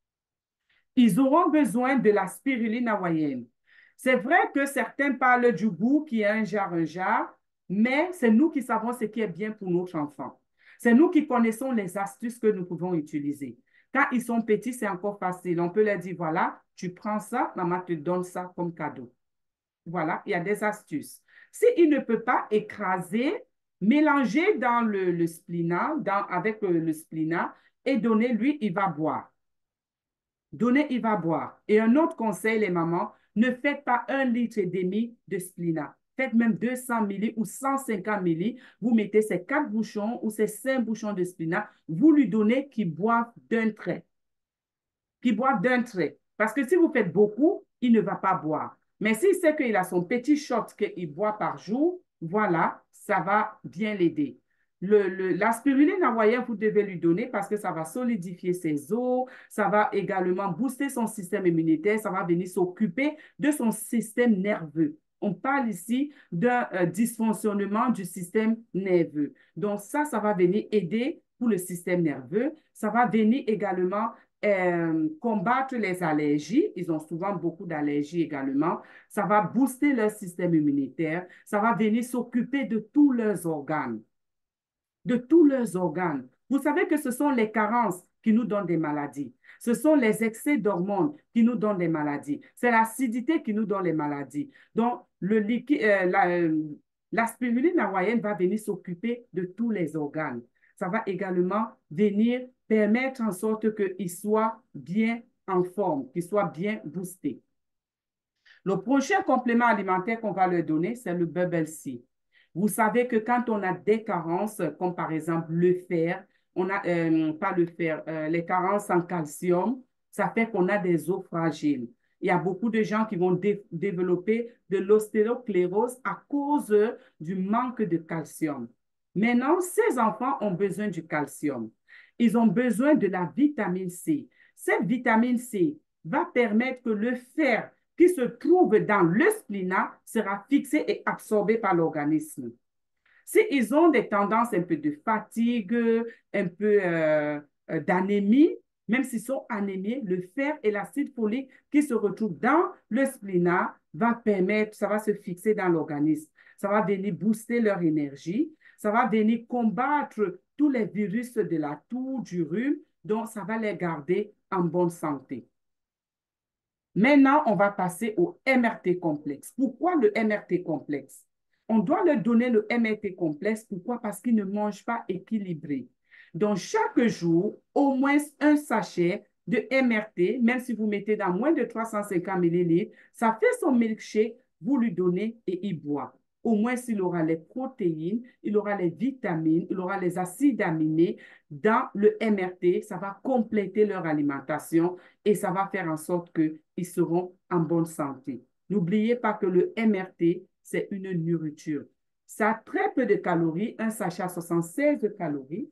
Ils auront besoin de la spiruline hawaïenne. C'est vrai que certains parlent du goût qui est un jar, un jar, mais c'est nous qui savons ce qui est bien pour notre enfant. C'est nous qui connaissons les astuces que nous pouvons utiliser. Quand ils sont petits, c'est encore facile. On peut leur dire, voilà, tu prends ça, maman te donne ça comme cadeau. Voilà, il y a des astuces. S'il ne peut pas écraser, mélanger dans le, le splina, dans, avec le, le splina et donner, lui, il va boire. Donnez, il va boire. Et un autre conseil, les mamans, ne faites pas un litre et demi de splina. Faites même deux cents millilitres ou cent cinquante millilitres. Vous mettez ces quatre bouchons ou ces cinq bouchons de splina. Vous lui donnez qu'il boive d'un trait. Qu'il boive d'un trait. Parce que si vous faites beaucoup, il ne va pas boire. Mais s'il sait qu'il a son petit shot qu'il boit par jour, voilà, ça va bien l'aider. Le, le, la spiruline hawaïenne, vous devez lui donner parce que ça va solidifier ses os, ça va également booster son système immunitaire, ça va venir s'occuper de son système nerveux. On parle ici d'un euh, dysfonctionnement du système nerveux. Donc ça, ça va venir aider pour le système nerveux. Ça va venir également euh, combattre les allergies. Ils ont souvent beaucoup d'allergies également. Ça va booster leur système immunitaire. Ça va venir s'occuper de tous leurs organes de tous leurs organes. Vous savez que ce sont les carences qui nous donnent des maladies. Ce sont les excès d'hormones qui nous donnent des maladies. C'est l'acidité qui nous donne les maladies. Donc, le liquide, euh, la, euh, la spiruline hawaïenne va venir s'occuper de tous les organes. Ça va également venir permettre en sorte qu'ils soient bien en forme, qu'ils soient bien boostés. Le prochain complément alimentaire qu'on va leur donner, c'est le Bubble C. Vous savez que quand on a des carences, comme par exemple le fer, on a, euh, pas le fer, euh, les carences en calcium, ça fait qu'on a des os fragiles. Il y a beaucoup de gens qui vont dé développer de l'ostéosclérose à cause du manque de calcium. Maintenant, ces enfants ont besoin du calcium. Ils ont besoin de la vitamine C. Cette vitamine C va permettre que le fer qui se trouve dans le splina sera fixé et absorbé par l'organisme. S'ils ont des tendances un peu de fatigue, un peu euh, euh, d'anémie, même s'ils sont anémiés, le fer et l'acide folique qui se retrouvent dans le splina va permettre, ça va se fixer dans l'organisme. Ça va venir booster leur énergie. Ça va venir combattre tous les virus de la toux, du rhume. Donc, ça va les garder en bonne santé. Maintenant, on va passer au M R T complexe. Pourquoi le M R T complexe? On doit leur donner le M R T complexe. Pourquoi? Parce qu'ils ne mangent pas équilibré. Donc, chaque jour, au moins un sachet de M R T, même si vous mettez dans moins de trois cent cinquante millilitres, ça fait son milkshake, vous lui donnez et il boit. Au moins, il aura les protéines, il aura les vitamines, il aura les acides aminés dans le M R T. Ça va compléter leur alimentation et ça va faire en sorte qu'ils seront en bonne santé. N'oubliez pas que le M R T, c'est une nourriture. Ça a très peu de calories, un sachet à soixante-seize calories.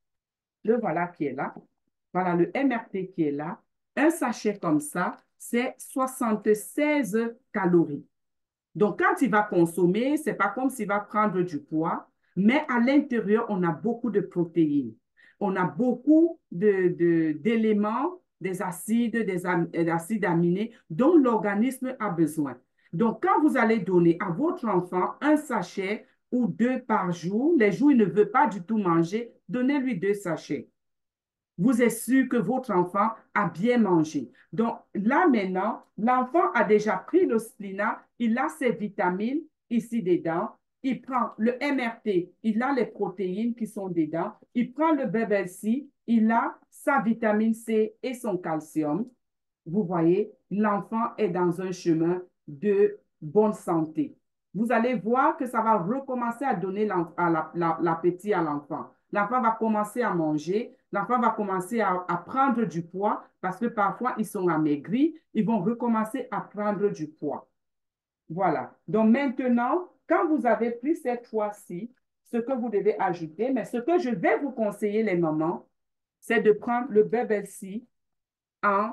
Le voilà qui est là. Voilà le M R T qui est là. Un sachet comme ça, c'est soixante-seize calories. Donc, quand il va consommer, ce n'est pas comme s'il va prendre du poids, mais à l'intérieur, on a beaucoup de protéines. On a beaucoup de, de, d'éléments, des acides, des, am, des acides aminés dont l'organisme a besoin. Donc, quand vous allez donner à votre enfant un sachet ou deux par jour, les jours où il ne veut pas du tout manger, donnez-lui deux sachets. Vous êtes sûr que votre enfant a bien mangé. Donc là maintenant, l'enfant a déjà pris le Splina, il a ses vitamines ici dedans, il prend le M R T, il a les protéines qui sont dedans, il prend le B B C, il a sa vitamine C et son calcium. Vous voyez, l'enfant est dans un chemin de bonne santé. Vous allez voir que ça va recommencer à donner l'appétit à l'enfant. L'enfant va commencer à manger, l'enfant va commencer à, à prendre du poids parce que parfois ils sont amaigris, ils vont recommencer à prendre du poids. Voilà. Donc maintenant, quand vous avez pris cette fois-ci, ce que vous devez ajouter, mais ce que je vais vous conseiller les mamans, c'est de prendre le B B C en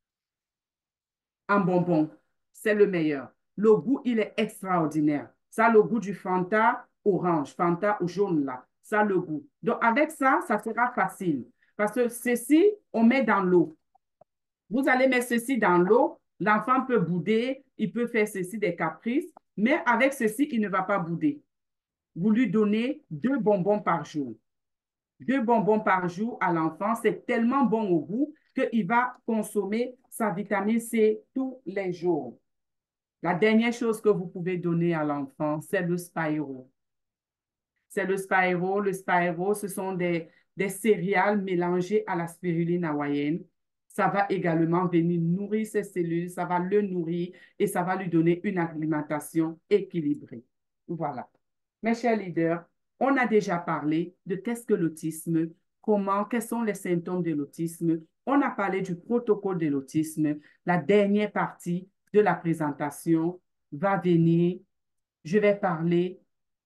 en bonbon. C'est le meilleur. Le goût, il est extraordinaire. Ça a le goût du Fanta orange, Fanta jaune là. Ça a le goût. Donc, avec ça, ça sera facile. Parce que ceci, on met dans l'eau. Vous allez mettre ceci dans l'eau. L'enfant peut bouder. Il peut faire ceci des caprices. Mais avec ceci, il ne va pas bouder. Vous lui donnez deux bonbons par jour. Deux bonbons par jour à l'enfant, c'est tellement bon au goût qu'il va consommer sa vitamine C tous les jours. La dernière chose que vous pouvez donner à l'enfant, c'est le Spyro. C'est le Spyro. Le Spyro, ce sont des, des céréales mélangées à la spiruline hawaïenne. Ça va également venir nourrir ses cellules, ça va le nourrir et ça va lui donner une alimentation équilibrée. Voilà. Mes chers leaders, on a déjà parlé de qu'est-ce que l'autisme, comment, quels sont les symptômes de l'autisme. On a parlé du protocole de l'autisme. La dernière partie de la présentation va venir. Je vais parler,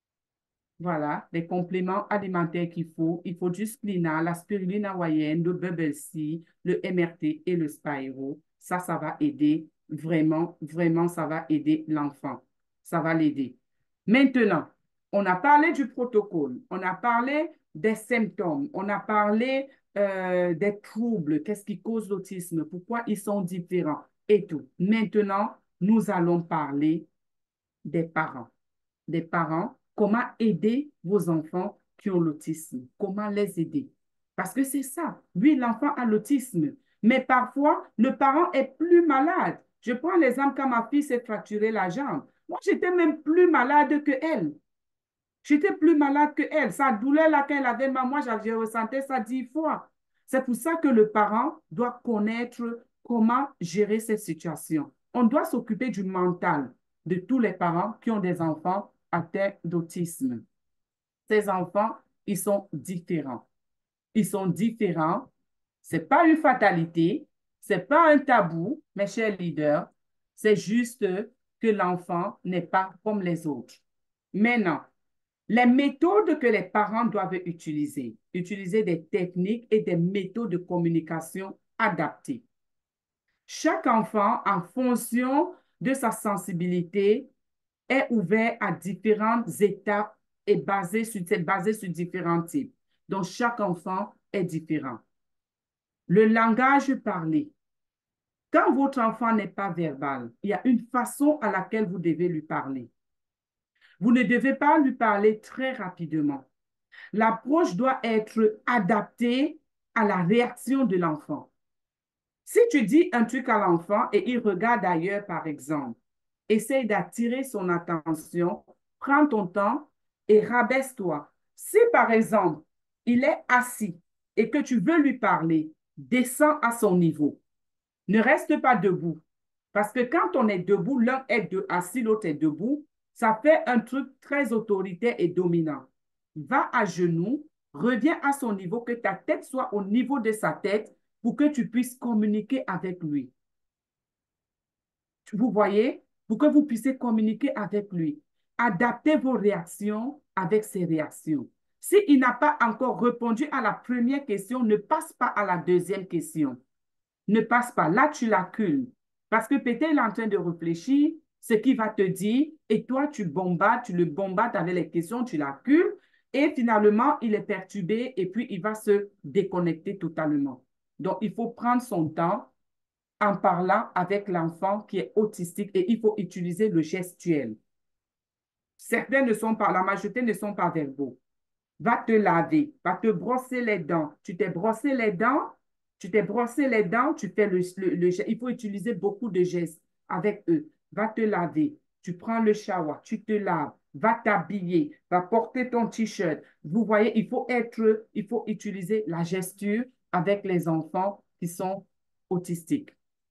voilà, des compléments alimentaires qu'il faut. Il faut du Splina, la spiruline hawaïenne, le B B C, le M R T et le Spyro. Ça, ça va aider vraiment, vraiment, ça va aider l'enfant. Ça va l'aider. Maintenant, on a parlé du protocole, on a parlé des symptômes, on a parlé euh, des troubles, qu'est-ce qui cause l'autisme, pourquoi ils sont différents et tout. Maintenant, nous allons parler des parents. Des parents, comment aider vos enfants qui ont l'autisme, comment les aider. Parce que c'est ça, oui, l'enfant a l'autisme, mais parfois, le parent est plus malade. Je prends l'exemple quand ma fille s'est fracturée la jambe. Moi, j'étais même plus malade que elle. J'étais plus malade que elle. Sa douleur là, quand elle avait mal, moi, j'ai ressenti ça dix fois. C'est pour ça que le parent doit connaître comment gérer cette situation. On doit s'occuper du mental de tous les parents qui ont des enfants atteints d'autisme. Ces enfants, ils sont différents. Ils sont différents. Ce n'est pas une fatalité, ce n'est pas un tabou, mes chers leaders. C'est juste que l'enfant n'est pas comme les autres. Maintenant, les méthodes que les parents doivent utiliser, utiliser des techniques et des méthodes de communication adaptées. Chaque enfant, en fonction de sa sensibilité, est ouvert à différentes étapes et basé sur, c'est basé sur différents types. Donc, chaque enfant est différent. Le langage parlé. Quand votre enfant n'est pas verbal, il y a une façon à laquelle vous devez lui parler. Vous ne devez pas lui parler très rapidement. L'approche doit être adaptée à la réaction de l'enfant. Si tu dis un truc à l'enfant et il regarde ailleurs, par exemple, essaye d'attirer son attention, prends ton temps et rabaisse-toi. Si, par exemple, il est assis et que tu veux lui parler, descends à son niveau. Ne reste pas debout. Parce que quand on est debout, l'un est de, assis, l'autre est debout, ça fait un truc très autoritaire et dominant. Va à genoux, reviens à son niveau, que ta tête soit au niveau de sa tête pour que tu puisses communiquer avec lui. Vous voyez? Pour que vous puissiez communiquer avec lui. Adaptez vos réactions avec ses réactions. S'il n'a pas encore répondu à la première question, ne passe pas à la deuxième question. Ne passe pas. Là, tu l'accules. Parce que peut-être il est en train de réfléchir ce qu'il va te dire et toi, tu bombardes, tu le bombardes avec les questions, tu l'accules et finalement, il est perturbé et puis il va se déconnecter totalement. Donc, il faut prendre son temps en parlant avec l'enfant qui est autistique et il faut utiliser le gestuel. Certains ne sont pas, la majorité ne sont pas verbaux. Va te laver, va te brosser les dents. Tu t'es brossé les dents, tu t'es brossé les dents, tu fais le, le, le, il faut utiliser beaucoup de gestes avec eux. Va te laver, tu prends le shower, tu te laves, va t'habiller, va porter ton t-shirt. Vous voyez, il faut être, il faut utiliser la gesture avec les enfants qui sont autistiques.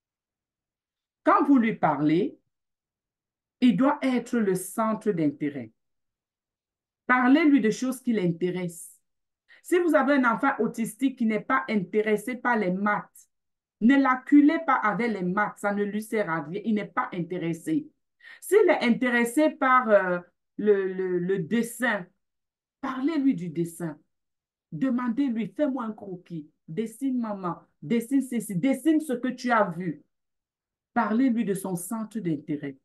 Quand vous lui parlez, il doit être le centre d'intérêt. Parlez-lui de choses qui l'intéressent. Si vous avez un enfant autistique qui n'est pas intéressé par les maths, ne l'acculez pas avec les maths, ça ne lui sert à rien, il n'est pas intéressé. S'il est intéressé par euh, le, le, le dessin, parlez-lui du dessin. Demandez-lui, fais-moi un croquis, dessine maman, dessine ceci, dessine ce que tu as vu. Parlez-lui de son centre d'intérêt.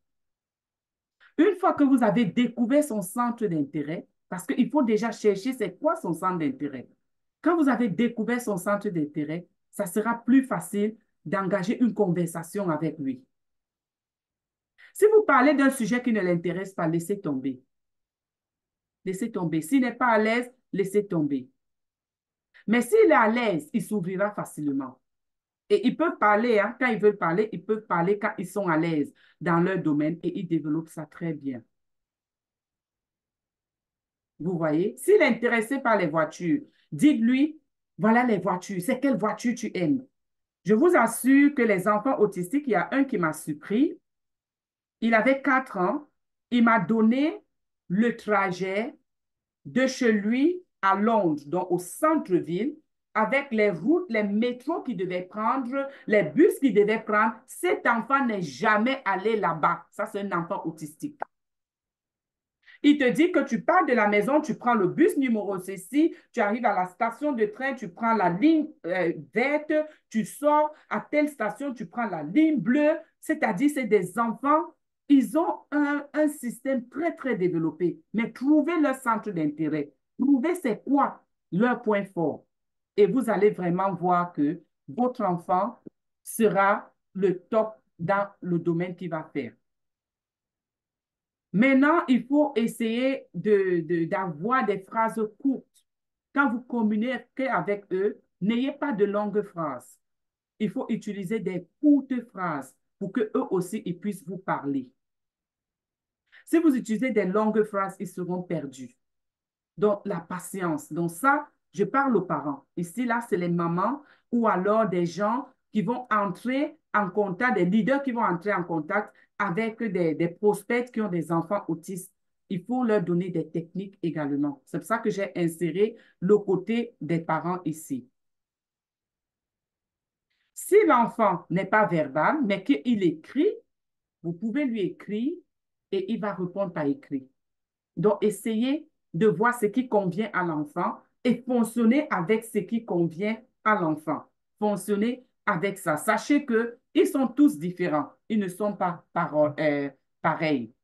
Une fois que vous avez découvert son centre d'intérêt, parce qu'il faut déjà chercher c'est quoi son centre d'intérêt. Quand vous avez découvert son centre d'intérêt, ça sera plus facile d'engager une conversation avec lui. Si vous parlez d'un sujet qui ne l'intéresse pas, laissez tomber. Laissez tomber. S'il n'est pas à l'aise, laissez tomber. Mais s'il est à l'aise, il s'ouvrira facilement. Et ils peuvent parler, hein, quand ils veulent parler, ils peuvent parler quand ils sont à l'aise dans leur domaine et ils développent ça très bien. Vous voyez, s'il est intéressé par les voitures, dites-lui, voilà les voitures, c'est quelle voiture tu aimes? Je vous assure que les enfants autistiques, il y a un qui m'a surpris. Il avait quatre ans. Il m'a donné le trajet de chez lui à Londres, donc au centre-ville, avec les routes, les métros qu'il devait prendre, les bus qu'il devait prendre. Cet enfant n'est jamais allé là-bas. Ça, c'est un enfant autistique. Il te dit que tu pars de la maison, tu prends le bus numéro ceci, tu arrives à la station de train, tu prends la ligne euh, verte, tu sors à telle station, tu prends la ligne bleue. C'est-à-dire, c'est des enfants, ils ont un, un système très, très développé. Mais trouvez leur centre d'intérêt. Trouvez c'est quoi leur point fort. Et vous allez vraiment voir que votre enfant sera le top dans le domaine qu'il va faire. Maintenant, il faut essayer de, de, d'avoir des phrases courtes. Quand vous communiquez avec eux, n'ayez pas de longues phrases. Il faut utiliser des courtes phrases pour qu'eux aussi ils puissent vous parler. Si vous utilisez des longues phrases, ils seront perdus. Donc, la patience. Donc, ça, je parle aux parents. Ici, là, c'est les mamans ou alors des gens qui vont entrer en contact, des leaders qui vont entrer en contact avec des, des prospects qui ont des enfants autistes. Il faut leur donner des techniques également. C'est pour ça que j'ai inséré le côté des parents ici. Si l'enfant n'est pas verbal, mais qu'il écrit, vous pouvez lui écrire et il va répondre par écrit. Donc, essayez de voir ce qui convient à l'enfant et fonctionner avec ce qui convient à l'enfant. Fonctionner avec ça. Sachez qu'ils sont tous différents. Ils ne sont pas euh, pareils.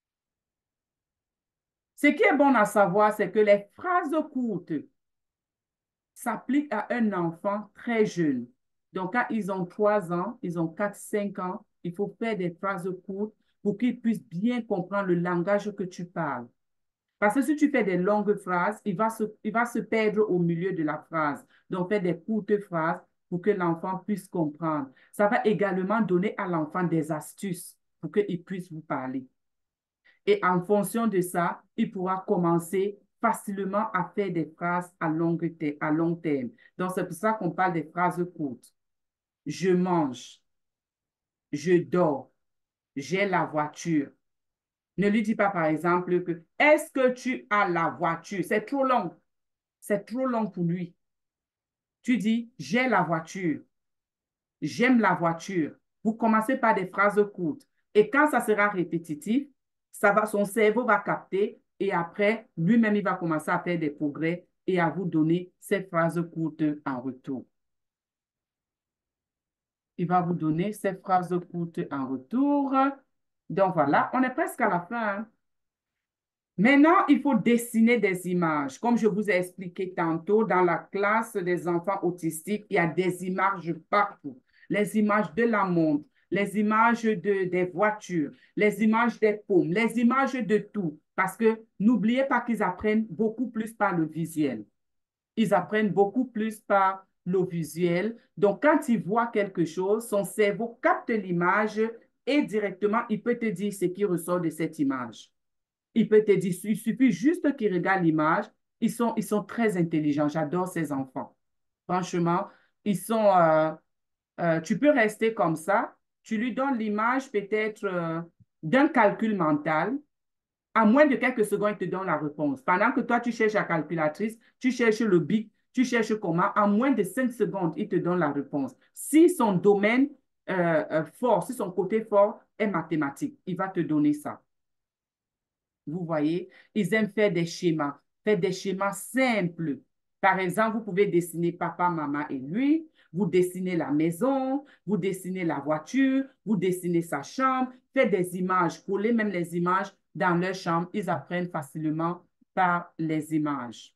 Ce qui est bon à savoir, c'est que les phrases courtes s'appliquent à un enfant très jeune. Donc, quand ils ont trois ans, ils ont quatre, cinq ans, il faut faire des phrases courtes pour qu'ils puissent bien comprendre le langage que tu parles. Parce que si tu fais des longues phrases, il va se, il va se perdre au milieu de la phrase. Donc, fais des courtes phrases pour que l'enfant puisse comprendre. Ça va également donner à l'enfant des astuces pour qu'il puisse vous parler. Et en fonction de ça, il pourra commencer facilement à faire des phrases à, longue te- à long terme. Donc, c'est pour ça qu'on parle des phrases courtes. Je mange, je dors, j'ai la voiture. Ne lui dis pas, par exemple, que est-ce que tu as la voiture? C'est trop long. C'est trop long pour lui. Tu dis, j'ai la voiture. J'aime la voiture. Vous commencez par des phrases courtes. Et quand ça sera répétitif, ça va, son cerveau va capter et après, lui-même, il va commencer à faire des progrès et à vous donner ces phrases courtes en retour. Il va vous donner ces phrases courtes en retour. Donc voilà, on est presque à la fin. Maintenant, il faut dessiner des images. Comme je vous ai expliqué tantôt, dans la classe des enfants autistiques, il y a des images partout. Les images de la montre, les images de, des voitures, les images des paumes, les images de tout. Parce que n'oubliez pas qu'ils apprennent beaucoup plus par le visuel. Ils apprennent beaucoup plus par le visuel. Donc, quand il voit quelque chose, son cerveau capte l'image et directement, il peut te dire ce qui ressort de cette image. Il peut te dire, il suffit juste qu'ils regardent l'image. Ils sont, ils sont très intelligents. J'adore ces enfants. Franchement, ils sont, euh, euh, tu peux rester comme ça. Tu lui donnes l'image peut-être euh, d'un calcul mental. En moins de quelques secondes, il te donne la réponse. Pendant que toi, tu cherches la calculatrice, tu cherches le bic, tu cherches comment, en moins de cinq secondes, il te donne la réponse. Si son domaine euh, euh, fort, si son côté fort est mathématique, il va te donner ça. Vous voyez, ils aiment faire des schémas, faire des schémas simples. Par exemple, vous pouvez dessiner papa, maman et lui, vous dessinez la maison, vous dessinez la voiture, vous dessinez sa chambre, faites des images, collez même les images dans leur chambre. Ils apprennent facilement par les images.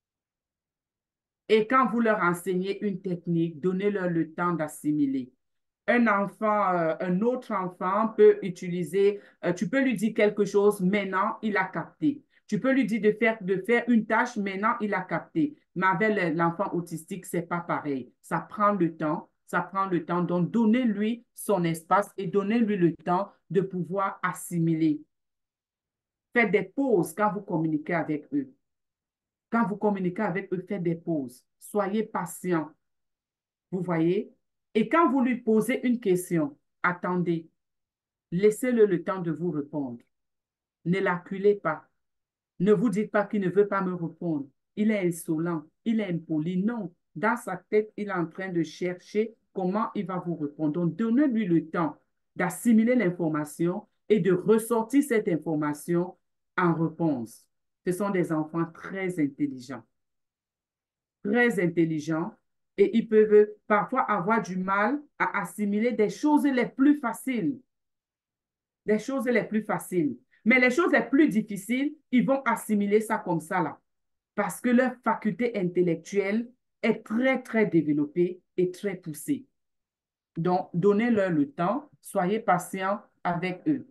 Et quand vous leur enseignez une technique, donnez-leur le temps d'assimiler. Un enfant, euh, un autre enfant peut utiliser, euh, tu peux lui dire quelque chose, maintenant, il a capté. Tu peux lui dire de faire, de faire une tâche, maintenant, il a capté. Mais avec l'enfant autistique, c'est pas pareil. Ça prend le temps, ça prend le temps. Donc, donnez-lui son espace et donnez-lui le temps de pouvoir assimiler. Faites des pauses quand vous communiquez avec eux. Quand vous communiquez avec eux, faites des pauses. Soyez patient. Vous voyez? Et quand vous lui posez une question, attendez. Laissez-le le temps de vous répondre. Ne l'acculez pas. Ne vous dites pas qu'il ne veut pas me répondre. Il est insolent, il est impoli. Non, dans sa tête, il est en train de chercher comment il va vous répondre. Donc, donnez-lui le temps d'assimiler l'information et de ressortir cette information en réponse. Ce sont des enfants très intelligents, très intelligents et ils peuvent parfois avoir du mal à assimiler des choses les plus faciles. Des choses les plus faciles. Mais les choses les plus difficiles, ils vont assimiler ça comme ça là. Parce que leur faculté intellectuelle est très, très développée et très poussée. Donc, donnez-leur le temps, soyez patient avec eux.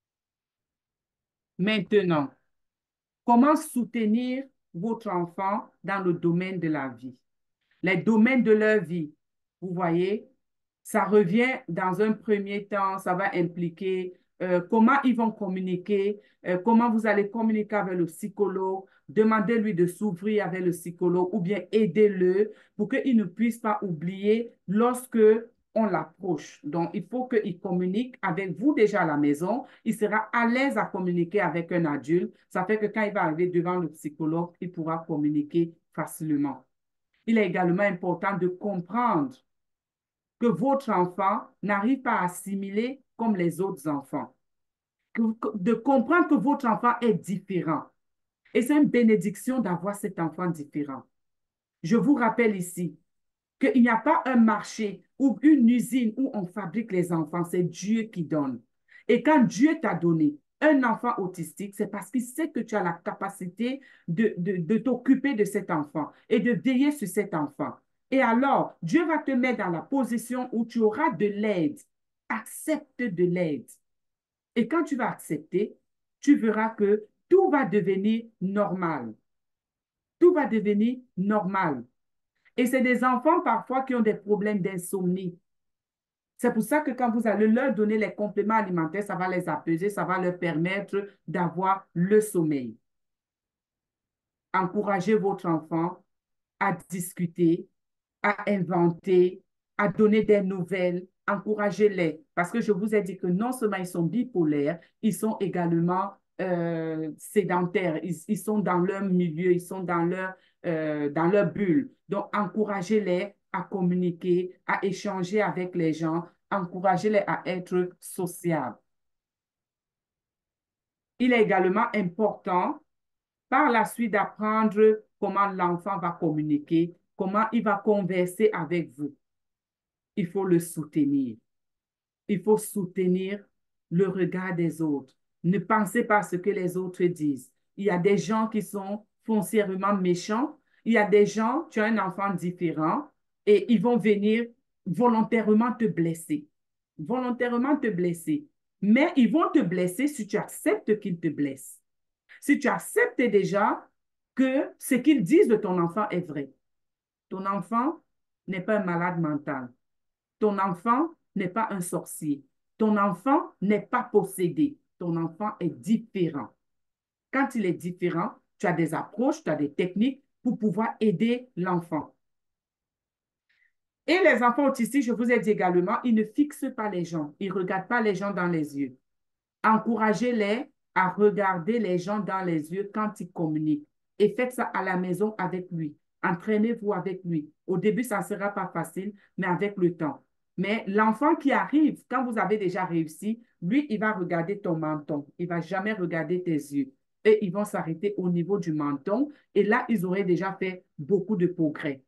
Maintenant, comment soutenir votre enfant dans le domaine de la vie? Les domaines de leur vie, vous voyez, ça revient dans un premier temps, ça va impliquer euh, comment ils vont communiquer, euh, comment vous allez communiquer avec le psychologue, demandez-lui de s'ouvrir avec le psychologue ou bien aidez-le pour qu'il ne puisse pas oublier lorsque on l'approche. Donc, il faut qu'il communique avec vous déjà à la maison. Il sera à l'aise à communiquer avec un adulte. Ça fait que quand il va arriver devant le psychologue, il pourra communiquer facilement. Il est également important de comprendre que votre enfant n'arrive pas à assimiler comme les autres enfants. De comprendre que votre enfant est différent. Et c'est une bénédiction d'avoir cet enfant différent. Je vous rappelle ici qu'il n'y a pas un marché ou une usine où on fabrique les enfants, c'est Dieu qui donne. Et quand Dieu t'a donné un enfant autistique, c'est parce qu'il sait que tu as la capacité de, de, de t'occuper de cet enfant et de veiller sur cet enfant. Et alors, Dieu va te mettre dans la position où tu auras de l'aide. Accepte de l'aide. Et quand tu vas accepter, tu verras que tout va devenir normal. Tout va devenir normal. Et c'est des enfants parfois qui ont des problèmes d'insomnie. C'est pour ça que quand vous allez leur donner les compléments alimentaires, ça va les apaiser, ça va leur permettre d'avoir le sommeil. Encouragez votre enfant à discuter, à inventer, à donner des nouvelles. Encouragez-les. Parce que je vous ai dit que non seulement ils sont bipolaires, ils sont également euh, sédentaires. Ils, ils sont dans leur milieu, ils sont dans leur, euh, dans leur bulle. Donc, encouragez-les à communiquer, à échanger avec les gens. Encouragez-les à être sociables. Il est également important par la suite d'apprendre comment l'enfant va communiquer, comment il va converser avec vous. Il faut le soutenir. Il faut soutenir le regard des autres. Ne pensez pas à ce que les autres disent. Il y a des gens qui sont foncièrement méchants. Il y a des gens, tu as un enfant différent et ils vont venir volontairement te blesser. Volontairement te blesser. Mais ils vont te blesser si tu acceptes qu'ils te blessent. Si tu acceptes déjà que ce qu'ils disent de ton enfant est vrai. Ton enfant n'est pas un malade mental. Ton enfant n'est pas un sorcier. Ton enfant n'est pas possédé. Ton enfant est différent. Quand il est différent, tu as des approches, tu as des techniques pour pouvoir aider l'enfant. Et les enfants autistiques, je vous ai dit également, ils ne fixent pas les gens. Ils ne regardent pas les gens dans les yeux. Encouragez-les à regarder les gens dans les yeux quand ils communiquent. Et faites ça à la maison avec lui. Entraînez-vous avec lui. Au début, ça ne sera pas facile, mais avec le temps. Mais l'enfant qui arrive, quand vous avez déjà réussi, lui, il va regarder ton menton. Il ne va jamais regarder tes yeux. Et ils vont s'arrêter au niveau du menton. Et là, ils auraient déjà fait beaucoup de progrès.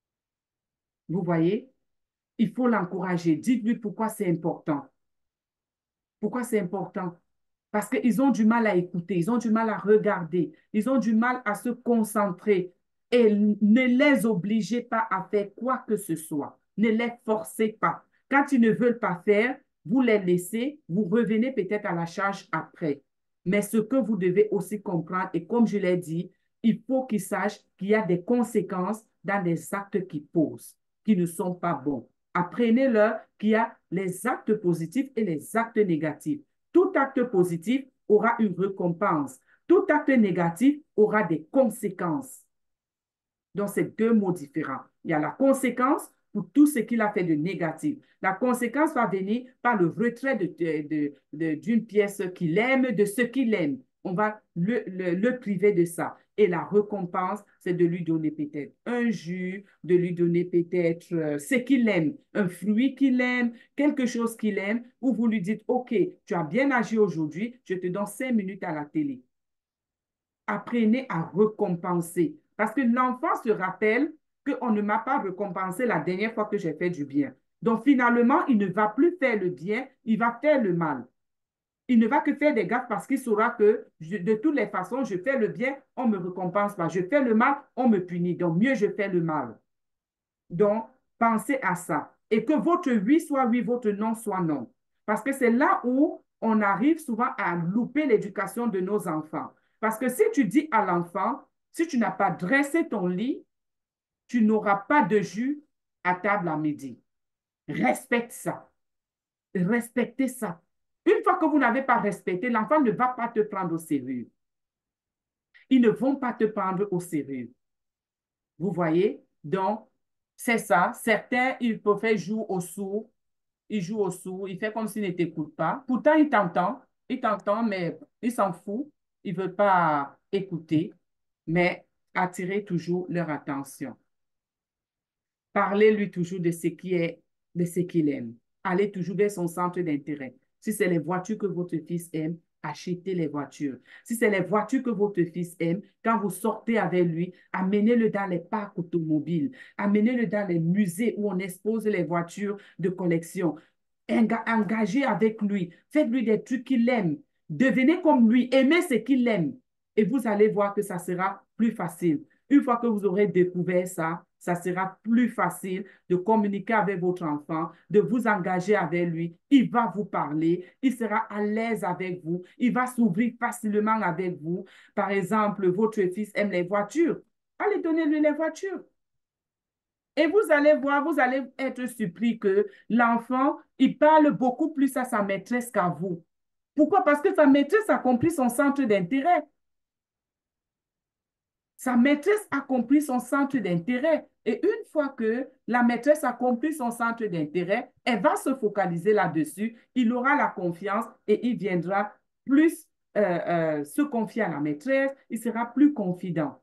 Vous voyez? Il faut l'encourager. Dites-lui pourquoi c'est important. Pourquoi c'est important? Parce qu'ils ont du mal à écouter, ils ont du mal à regarder, ils ont du mal à se concentrer. Et ne les obligez pas à faire quoi que ce soit. Ne les forcez pas. Quand ils ne veulent pas faire, vous les laissez, vous revenez peut-être à la charge après. Mais ce que vous devez aussi comprendre, et comme je l'ai dit, il faut qu'ils sachent qu'il y a des conséquences dans les actes qu'ils posent, qui ne sont pas bons. Apprenez-leur qu'il y a les actes positifs et les actes négatifs. Tout acte positif aura une récompense. Tout acte négatif aura des conséquences. Donc, c'est deux mots différents. Il y a la conséquence pour tout ce qu'il a fait de négatif. La conséquence va venir par le retrait de, de, de, d'une pièce qu'il aime, de ce qu'il aime. On va le, le, le priver de ça. Et la récompense, c'est de lui donner peut-être un jus, de lui donner peut-être euh, ce qu'il aime, un fruit qu'il aime, quelque chose qu'il aime, où vous lui dites, OK, tu as bien agi aujourd'hui, je te donne cinq minutes à la télé. Apprenez à récompenser. Parce que l'enfant se rappelle qu'on ne m'a pas récompensé la dernière fois que j'ai fait du bien. Donc, finalement, il ne va plus faire le bien, il va faire le mal. Il ne va que faire des gaffes parce qu'il saura que je, de toutes les façons, je fais le bien, on ne me récompense pas. Je fais le mal, on me punit. Donc, mieux je fais le mal. Donc, pensez à ça. Et que votre oui soit oui, votre non soit non. Parce que c'est là où on arrive souvent à louper l'éducation de nos enfants. Parce que si tu dis à l'enfant, si tu n'as pas dressé ton lit, tu n'auras pas de jus à table à midi. Respecte ça. Respectez ça. Une fois que vous n'avez pas respecté, l'enfant ne va pas te prendre au sérieux. Ils ne vont pas te prendre au sérieux. Vous voyez? Donc, c'est ça. Certains, ils peuvent faire jouer au sourd. Ils jouent au sourd. Ils font comme s'ils ne t'écoutent pas. Pourtant, ils t'entendent. Ils t'entendent, mais ils s'en foutent. Ils ne veulent pas écouter. Mais attirez toujours leur attention. Parlez-lui toujours de ce qui est, de ce qu'il aime. Allez toujours vers son centre d'intérêt. Si c'est les voitures que votre fils aime, achetez les voitures. Si c'est les voitures que votre fils aime, quand vous sortez avec lui, amenez-le dans les parcs automobiles, amenez-le dans les musées où on expose les voitures de collection. Engagez avec lui, faites-lui des trucs qu'il aime. Devenez comme lui, aimez ce qu'il aime. Et vous allez voir que ça sera plus facile. Une fois que vous aurez découvert ça, ça sera plus facile de communiquer avec votre enfant, de vous engager avec lui. Il va vous parler, il sera à l'aise avec vous, il va s'ouvrir facilement avec vous. Par exemple, votre fils aime les voitures. Allez donner-lui les voitures. Et vous allez voir, vous allez être surpris que l'enfant, il parle beaucoup plus à sa maîtresse qu'à vous. Pourquoi? Parce que sa maîtresse a compris son centre d'intérêt. Sa maîtresse a compris son centre d'intérêt. Et une fois que la maîtresse a compris son centre d'intérêt, elle va se focaliser là-dessus. Il aura la confiance et il viendra plus euh, euh, se confier à la maîtresse. Il sera plus confident.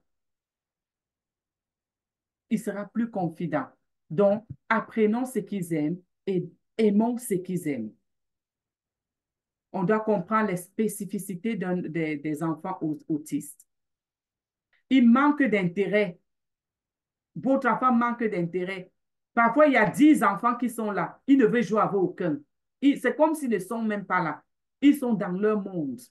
Il sera plus confident. Donc, apprenons ce qu'ils aiment et aimons ce qu'ils aiment. On doit comprendre les spécificités des, des enfants autistes. Ils manquent d'intérêt. Votre enfant manque d'intérêt. Parfois, il y a dix enfants qui sont là. Ils ne veulent jouer avec aucun. C'est comme s'ils ne sont même pas là. Ils sont dans leur monde.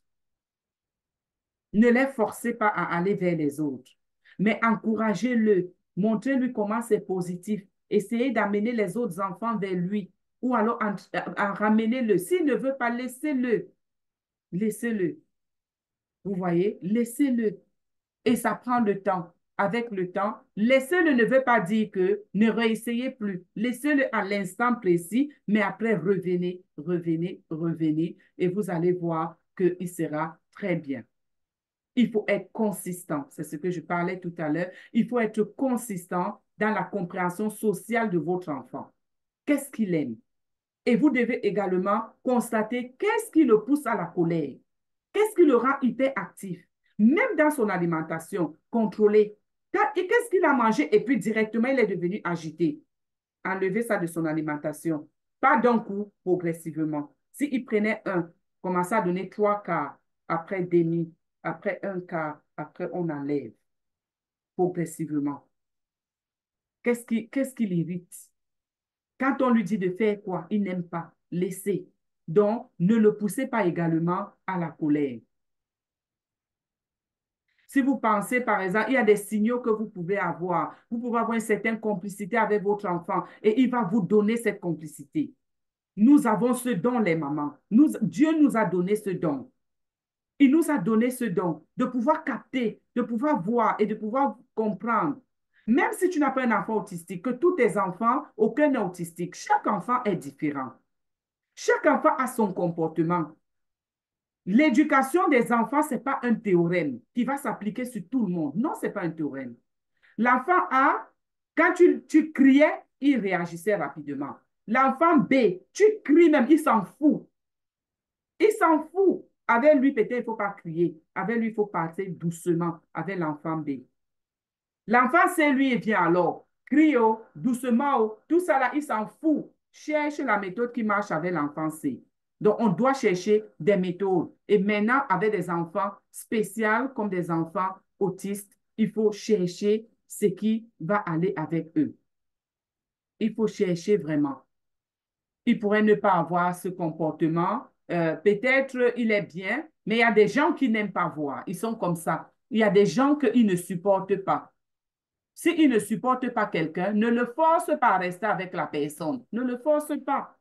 Ne les forcez pas à aller vers les autres, mais encouragez-le. Montrez-lui comment c'est positif. Essayez d'amener les autres enfants vers lui ou alors en, en ramenez-le. S'il ne veut pas, laissez-le. Laissez-le. Vous voyez? Laissez-le. Et ça prend le temps. Avec le temps, laissez-le ne veut pas dire que ne réessayez plus. Laissez-le à l'instant précis, mais après revenez, revenez, revenez et vous allez voir qu'il sera très bien. Il faut être consistant. C'est ce que je parlais tout à l'heure. Il faut être consistant dans la compréhension sociale de votre enfant. Qu'est-ce qu'il aime? Et vous devez également constater qu'est-ce qui le pousse à la colère. Qu'est-ce qui le rend hyperactif? Même dans son alimentation, contrôlez. Et qu'est-ce qu'il a mangé et puis directement, il est devenu agité. Enlevez ça de son alimentation. Pas d'un coup, progressivement. S'il prenait un, commencez à donner trois quarts, après demi, après un quart, après on enlève. Progressivement. Qu'est-ce qui, qu'est-ce qui l'irrite? Quand on lui dit de faire quoi, il n'aime pas. Laissez. Donc, ne le poussez pas également à la colère. Si vous pensez, par exemple, il y a des signaux que vous pouvez avoir. Vous pouvez avoir une certaine complicité avec votre enfant et il va vous donner cette complicité. Nous avons ce don, les mamans. Nous, Dieu nous a donné ce don. Il nous a donné ce don de pouvoir capter, de pouvoir voir et de pouvoir comprendre. Même si tu n'as pas un enfant autistique, que tous tes enfants, aucun n'est autistique. Chaque enfant est différent. Chaque enfant a son comportement. L'éducation des enfants, ce n'est pas un théorème qui va s'appliquer sur tout le monde. Non, ce n'est pas un théorème. L'enfant A, quand tu, tu criais, il réagissait rapidement. L'enfant B, tu cries même, il s'en fout. Il s'en fout. Avec lui, peut-être, il ne faut pas crier. Avec lui, il faut passer doucement avec l'enfant B. L'enfant C, lui, il vient alors. Crie, oh, doucement, oh. Tout ça là, il s'en fout. Cherche la méthode qui marche avec l'enfant C. Donc, on doit chercher des méthodes. Et maintenant, avec des enfants spéciaux comme des enfants autistes, il faut chercher ce qui va aller avec eux. Il faut chercher vraiment. Il pourrait ne pas avoir ce comportement. Euh, peut-être il est bien, mais il y a des gens qui n'aiment pas voir. Ils sont comme ça. Il y a des gens qu'ils ne supportent pas. S'ils ne supportent pas quelqu'un, ne le force pas à rester avec la personne. Ne le force pas.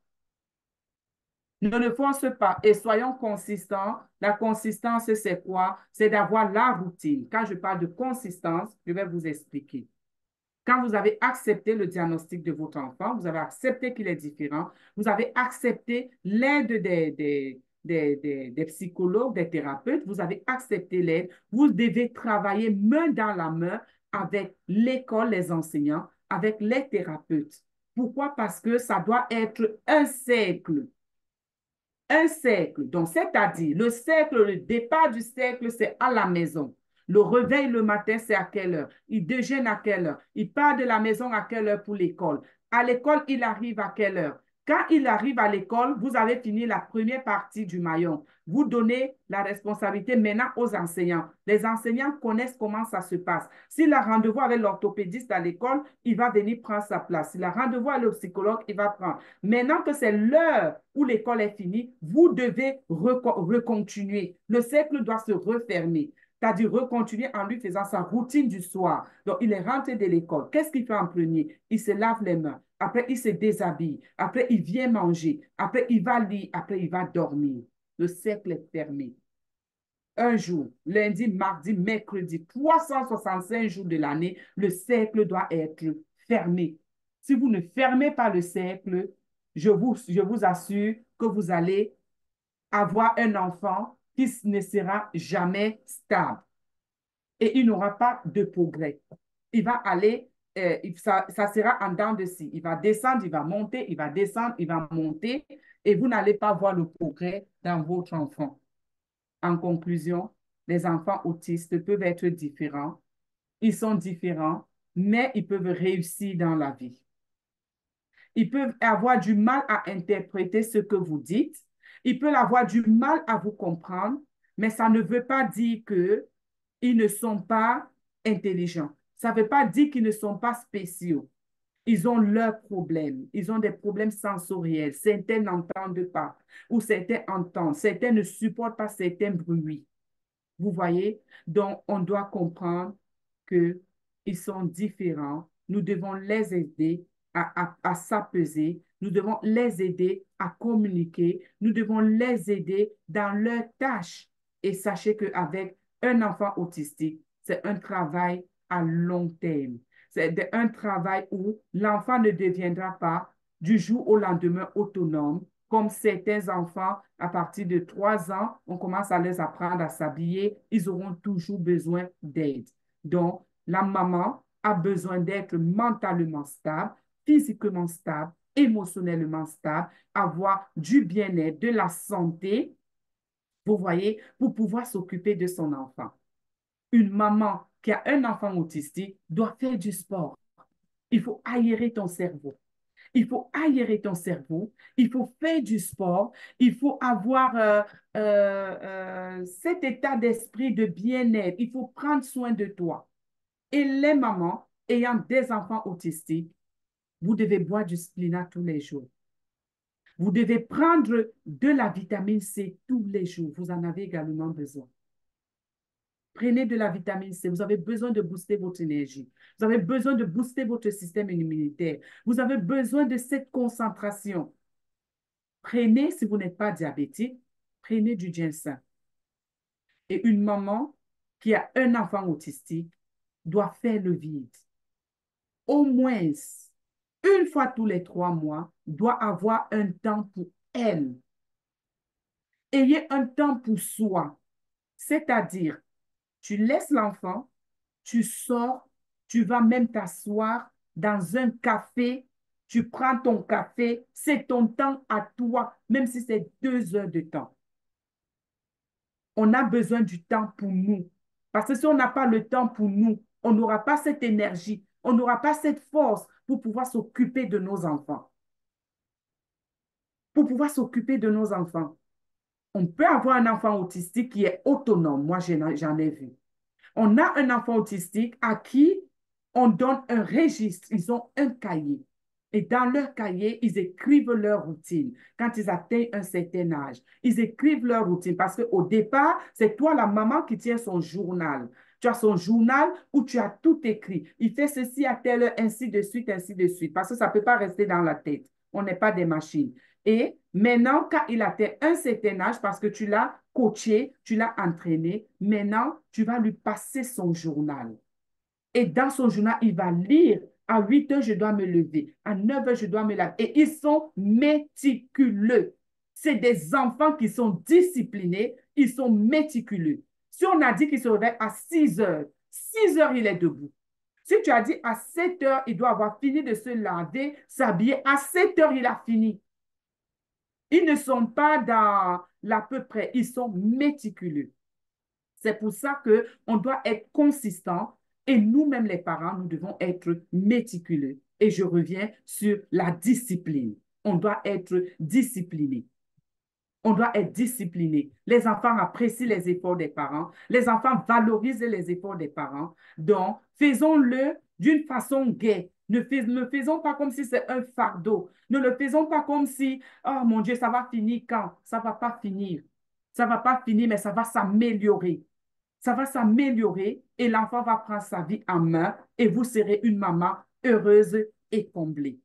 Ne le force pas et soyons consistants. La consistance, c'est quoi? C'est d'avoir la routine. Quand je parle de consistance, je vais vous expliquer. Quand vous avez accepté le diagnostic de votre enfant, vous avez accepté qu'il est différent, vous avez accepté l'aide des, des, des, des, des psychologues, des thérapeutes, vous avez accepté l'aide, vous devez travailler main dans la main avec l'école, les enseignants, avec les thérapeutes. Pourquoi? Parce que ça doit être un cercle. Un cercle, donc c'est-à-dire le cercle, le départ du cercle, c'est à la maison. Le réveil le matin, c'est à quelle heure? Il déjeune à quelle heure? Il part de la maison à quelle heure pour l'école? À l'école, il arrive à quelle heure? Quand il arrive à l'école, vous avez fini la première partie du maillon. Vous donnez la responsabilité maintenant aux enseignants. Les enseignants connaissent comment ça se passe. S'il a rendez-vous avec l'orthopédiste à l'école, il va venir prendre sa place. S'il a rendez-vous avec le psychologue, il va prendre. Maintenant que c'est l'heure où l'école est finie, vous devez recontinuer. Le cercle doit se refermer. C'est-à-dire recontinuer en lui faisant sa routine du soir. Donc, il est rentré de l'école. Qu'est-ce qu'il fait en premier? Il se lave les mains. Après, il se déshabille. Après, il vient manger. Après, il va lire. Après, il va dormir. Le cercle est fermé. Un jour, lundi, mardi, mercredi, trois cent soixante-cinq jours de l'année, le cercle doit être fermé. Si vous ne fermez pas le cercle, je vous, je vous assure que vous allez avoir un enfant qui ne sera jamais stable et il n'aura pas de progrès. Il va aller, euh, ça, ça sera en dents de scie. Il va descendre, il va monter, il va descendre, il va monter et vous n'allez pas voir le progrès dans votre enfant. En conclusion, les enfants autistes peuvent être différents. Ils sont différents, mais ils peuvent réussir dans la vie. Ils peuvent avoir du mal à interpréter ce que vous dites. Ils peuvent avoir du mal à vous comprendre, mais ça ne veut pas dire qu'ils ne sont pas intelligents. Ça ne veut pas dire qu'ils ne sont pas spéciaux. Ils ont leurs problèmes. Ils ont des problèmes sensoriels. Certains n'entendent pas ou certains entendent. Certains ne supportent pas certains bruits. Vous voyez? Donc, on doit comprendre qu'ils sont différents. Nous devons les aider à, à, à s'apaiser. Nous devons les aider à communiquer. Nous devons les aider dans leurs tâches. Et sachez qu'avec un enfant autistique, c'est un travail à long terme. C'est un travail où l'enfant ne deviendra pas du jour au lendemain autonome, comme certains enfants, à partir de trois ans, on commence à les apprendre à s'habiller, ils auront toujours besoin d'aide. Donc, la maman a besoin d'être mentalement stable, physiquement stable, émotionnellement stable, avoir du bien-être, de la santé, vous voyez, pour pouvoir s'occuper de son enfant. Une maman qui a un enfant autistique doit faire du sport. Il faut aérer ton cerveau. Il faut aérer ton cerveau, il faut faire du sport, il faut avoir euh, euh, euh, cet état d'esprit de bien-être, il faut prendre soin de toi. Et les mamans ayant des enfants autistiques, vous devez boire du spinat tous les jours. Vous devez prendre de la vitamine C tous les jours. Vous en avez également besoin. Prenez de la vitamine C. Vous avez besoin de booster votre énergie. Vous avez besoin de booster votre système immunitaire. Vous avez besoin de cette concentration. Prenez, si vous n'êtes pas diabétique, prenez du ginseng. Et une maman qui a un enfant autistique doit faire le vide. Au moins, une fois tous les trois mois, doit avoir un temps pour elle. Ayez un temps pour soi. C'est-à-dire, tu laisses l'enfant, tu sors, tu vas même t'asseoir dans un café, tu prends ton café, c'est ton temps à toi, même si c'est deux heures de temps. On a besoin du temps pour nous. Parce que si on n'a pas le temps pour nous, on n'aura pas cette énergie, on n'aura pas cette force pour pouvoir s'occuper de nos enfants. Pour pouvoir s'occuper de nos enfants. On peut avoir un enfant autistique qui est autonome. Moi, j'en ai vu. On a un enfant autistique à qui on donne un registre. Ils ont un cahier. Et dans leur cahier, ils écrivent leur routine. Quand ils atteignent un certain âge, ils écrivent leur routine parce qu'au départ, c'est toi, la maman, qui tient son journal. Tu as son journal où tu as tout écrit. Il fait ceci à telle heure, ainsi de suite, ainsi de suite. Parce que ça ne peut pas rester dans la tête. On n'est pas des machines. Et maintenant, quand il atteint un certain âge, parce que tu l'as coaché, tu l'as entraîné, maintenant, tu vas lui passer son journal. Et dans son journal, il va lire. À huit heures, je dois me lever. À neuf heures, je dois me laver. Et ils sont méticuleux. C'est des enfants qui sont disciplinés. Ils sont méticuleux. Si on a dit qu'il se réveille à six heures, six heures, il est debout. Si tu as dit à sept heures, il doit avoir fini de se laver, s'habiller, à sept heures, il a fini. Ils ne sont pas dans l'à peu près, ils sont méticuleux. C'est pour ça qu'on doit être consistant et nous-mêmes les parents, nous devons être méticuleux. Et je reviens sur la discipline. On doit être discipliné. On doit être discipliné. Les enfants apprécient les efforts des parents. Les enfants valorisent les efforts des parents. Donc, faisons-le d'une façon gaie. Ne, fais, ne faisons pas comme si c'est un fardeau. Ne le faisons pas comme si, oh mon Dieu, ça va finir quand? Ça ne va pas finir. Ça ne va pas finir, mais ça va s'améliorer. Ça va s'améliorer et l'enfant va prendre sa vie en main et vous serez une maman heureuse et comblée.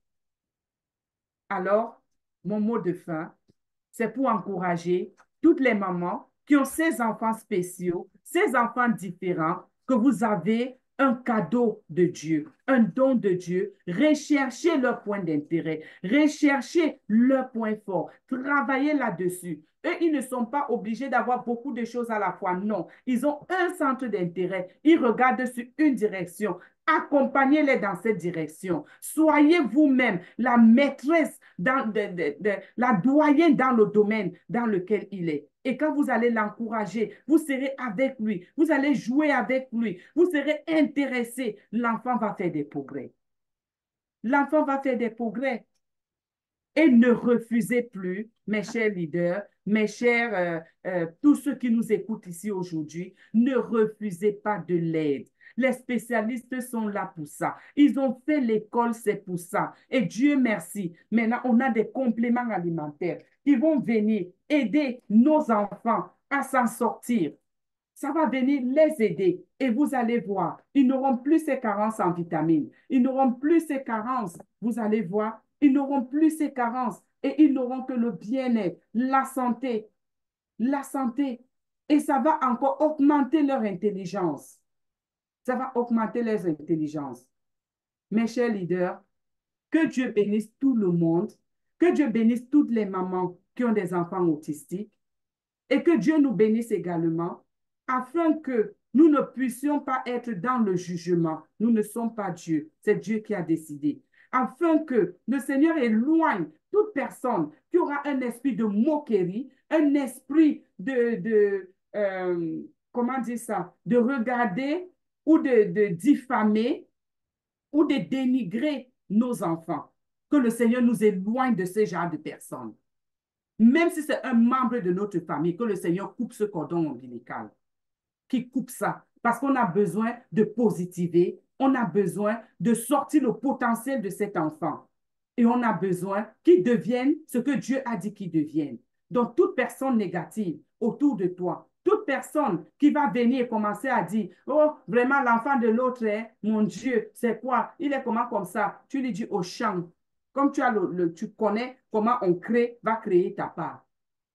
Alors, mon mot de fin, c'est pour encourager toutes les mamans qui ont ces enfants spéciaux, ces enfants différents, que vous avez un cadeau de Dieu, un don de Dieu. Recherchez leur point d'intérêt, recherchez leur point fort, travaillez là-dessus. Eux, ils ne sont pas obligés d'avoir beaucoup de choses à la fois. Non, ils ont un centre d'intérêt. Ils regardent sur une direction. Accompagnez-les dans cette direction. Soyez vous-même la maîtresse, dans, de, de, de, la doyenne dans le domaine dans lequel il est. Et quand vous allez l'encourager, vous serez avec lui, vous allez jouer avec lui, vous serez intéressé. L'enfant va faire des progrès. L'enfant va faire des progrès. Et ne refusez plus, mes chers leaders, mes chers, euh, euh, tous ceux qui nous écoutent ici aujourd'hui, ne refusez pas de l'aide. Les spécialistes sont là pour ça. Ils ont fait l'école, c'est pour ça. Et Dieu merci. Maintenant, on a des compléments alimentaires qui vont venir aider nos enfants à s'en sortir. Ça va venir les aider et vous allez voir, ils n'auront plus ces carences en vitamines, ils n'auront plus ces carences, vous allez voir, ils n'auront plus ces carences et ils n'auront que le bien-être, la santé, la santé. Et ça va encore augmenter leur intelligence. Ça va augmenter leur intelligence. Mes chers leaders, que Dieu bénisse tout le monde, que Dieu bénisse toutes les mamans qui ont des enfants autistiques et que Dieu nous bénisse également afin que nous ne puissions pas être dans le jugement. Nous ne sommes pas Dieu, c'est Dieu qui a décidé. Afin que le Seigneur éloigne toute personne qui aura un esprit de moquerie, un esprit de, de euh, comment dire ça, de regarder ou de, de diffamer ou de dénigrer nos enfants. Que le Seigneur nous éloigne de ce genre de personnes. Même si c'est un membre de notre famille, que le Seigneur coupe ce cordon ombilical, qui coupe ça, parce qu'on a besoin de positiver, on a besoin de sortir le potentiel de cet enfant. Et on a besoin qu'il devienne ce que Dieu a dit qu'il devienne. Donc, toute personne négative autour de toi, toute personne qui va venir et commencer à dire, oh, vraiment, l'enfant de l'autre, hein, mon Dieu, c'est quoi? Il est comment comme ça? Tu lui dis au champ. Comme tu, as le, le, tu connais comment on crée, va créer ta part.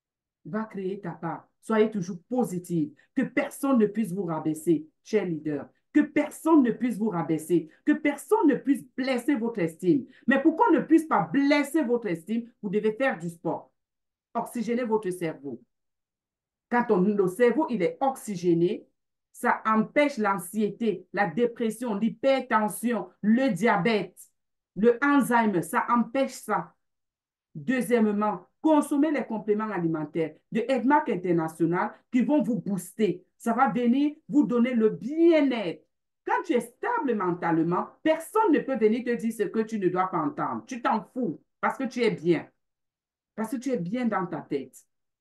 Va créer ta part. Soyez toujours positive. Que personne ne puisse vous rabaisser, chers leaders. Que personne ne puisse vous rabaisser. Que personne ne puisse blesser votre estime. Mais pour qu'on ne puisse pas blesser votre estime, vous devez faire du sport. Oxygéner votre cerveau. Quand on, le cerveau il est oxygéné, ça empêche l'anxiété, la dépression, l'hypertension, le diabète, le Alzheimer. Ça empêche ça. Deuxièmement, consommez les compléments alimentaires de Edmark International qui vont vous booster. Ça va venir vous donner le bien-être. Quand tu es stable mentalement, personne ne peut venir te dire ce que tu ne dois pas entendre. Tu t'en fous parce que tu es bien. Parce que tu es bien dans ta tête.